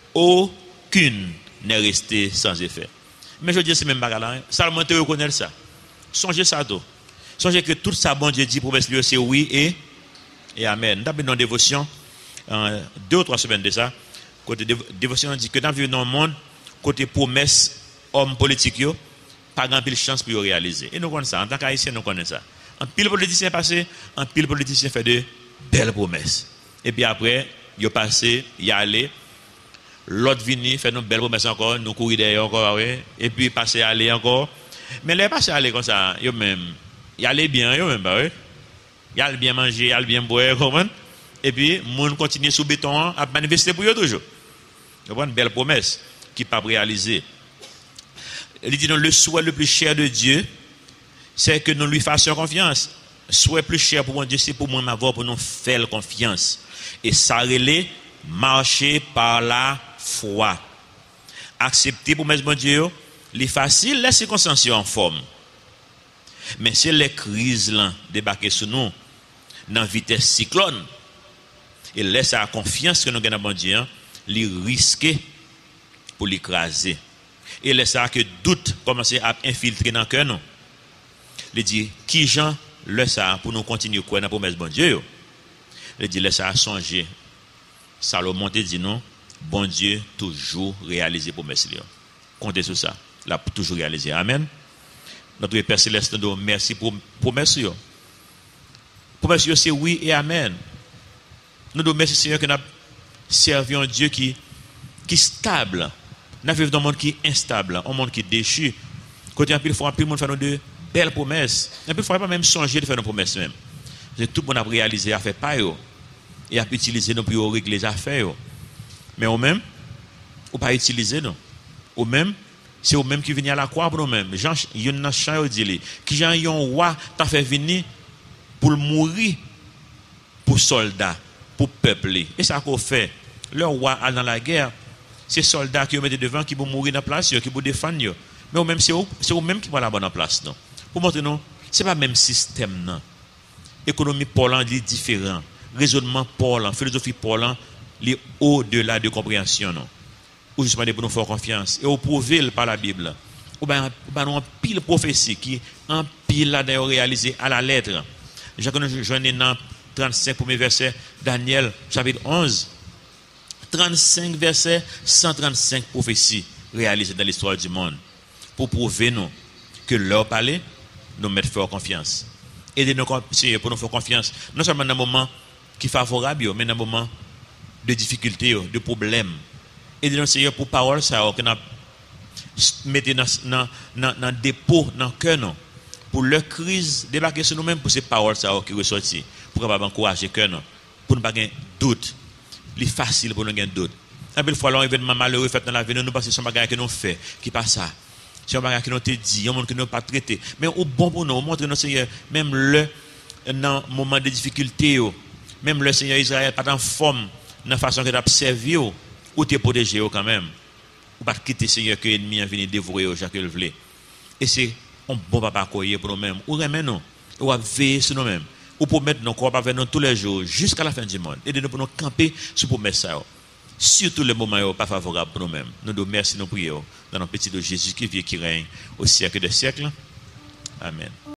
aucune n'est restée sans effet. Mais je dis c'est même bagarre. Salomon te reconnaît ça. Songez ça tout. Songez que tout ça bon Dieu dit promesse c'est oui et et amen. D'abord dans dévotion euh, deux ou trois semaines de ça, côté dévotion dit que dans le monde côté promesse homme politique yo pas grand pile chance pour réaliser. Et nous connaissons ça en tant qu'haïtien nous connaissons ça. Un pile politicien passé, un pile politicien fait de belles promesses. Et puis après, il passé, il allé l'autre vini fait une belle promesse encore, nous courir derrière encore ouais, et puis passer aller encore. Mais les passer aller comme ça, yo même, il allait bien yo même bah ouais. Il a bien manger, il a bien boire comment. Et puis monde continue sous béton à manifester pour eux toujours. C'est une belle promesse qui pas réalisée. Il dit non, le souhait le plus cher de Dieu, c'est que nous lui fassions confiance. Le souhait plus cher pour mon Dieu, c'est pour moi m'avoir pour nous faire confiance. Et ça relève marcher par la foi. Accepter pour mon Dieu, les facile, les circonstances en forme. Mais c'est les crises là débarquer sur nous dans vitesse cyclone. Et laisse la confiance que nous gagnons bon Dieu, les risquer pour l'écraser. Et laisse ça que doute commencer à infiltrer dans le cœur nous. Il dit qui Jean le ça pour nous continuer quoi dans la promesse bon Dieu. Il dit laisse ça songer. Salomon te dit non, bon Dieu toujours réaliser promesse lui. Comptez sur ça. Là pour toujours réaliser. Amen. Notre Père céleste nous merci pour promesse yo. Promesse yo c'est oui et amen. Nous nous merci Seigneur que nous servi un Dieu qui qui stable. Nous vivons dans un monde qui est instable, un monde qui est déchu. Côté un peu fois, tout le monde fait de belles promesses. Un peu fois pas même songer de faire nos promesses même. Tout le monde a réalisé à faire pas yo et a utiliser nous pour régler les affaires. Mais au même ou pas utiliser non. Au même c'est au même qui vient à la croix pour nous-mêmes. Jean yon chant dit qui Jean yon roi t'a fait venir pour mourir pour soldats, pour peuple. Et ça qu'on fait. Le roi a dans la guerre, c'est soldats qui mettent devant qui vont mourir dans la place, qui vont défendre. Mais au même c'est au même qui va la bonne place non. Pour montrer non, c'est pas le même système non. Économie parlant est différent, raisonnement parlant, philosophie parlant, est au-delà de compréhension non. Ou justement pour nous faire confiance et au prouver par la Bible. Ou ben nous en pile prophétie qui en pile là d'ailleurs réalisé à la lettre. Je connais j'en ai dans trente-cinq premier verset Daniel chapitre onze. trente-cinq versets, cent trente-cinq prophéties réalisées dans l'histoire du monde pour prouver nous que leur palais nous met faire confiance. Aidez-nous pour nous faire confiance, non seulement dans un moment qui est favorable, mais dans un moment de difficulté, de problème. Aidez-nous Seigneur pour parole ça que mettez dans dans dans dans dépôt dans cœur non pour leur crise débarquer sur nous-mêmes pour ces paroles ça qui ressorti pour capable encourager cœur non pour ne pas avoir doute. Il est facile pour nous avoir doute. Un belle fois l'un événement malheureux fait dans la vie nous nous pensons son bagage que nous fait qui pas ça. C'est un bagage que nous te dit, un monde que nous pas traité. Mais au bon pour nous montrer nous Seigneur même le dans moment de difficulté même le Seigneur Israël pas en forme dans façon que tu as servi ou te protéger quand même. Ou pas quitter Seigneur que l'ennemi a venu dévorer au chaque voulait. Et c'est un bon papa pour nous-mêmes. Ou remet nous, ou à veiller sur nous-mêmes. Ou pour mettre nos corps avec nous tous les jours jusqu'à la fin du monde. Et de nous pour nous camper sur pour mettre ça. Surtout les moments pas favorables pour nous-mêmes. Nous nous merci, nous prions dans notre petit de Jésus qui vit, qui règne au siècle des siècles. Amen.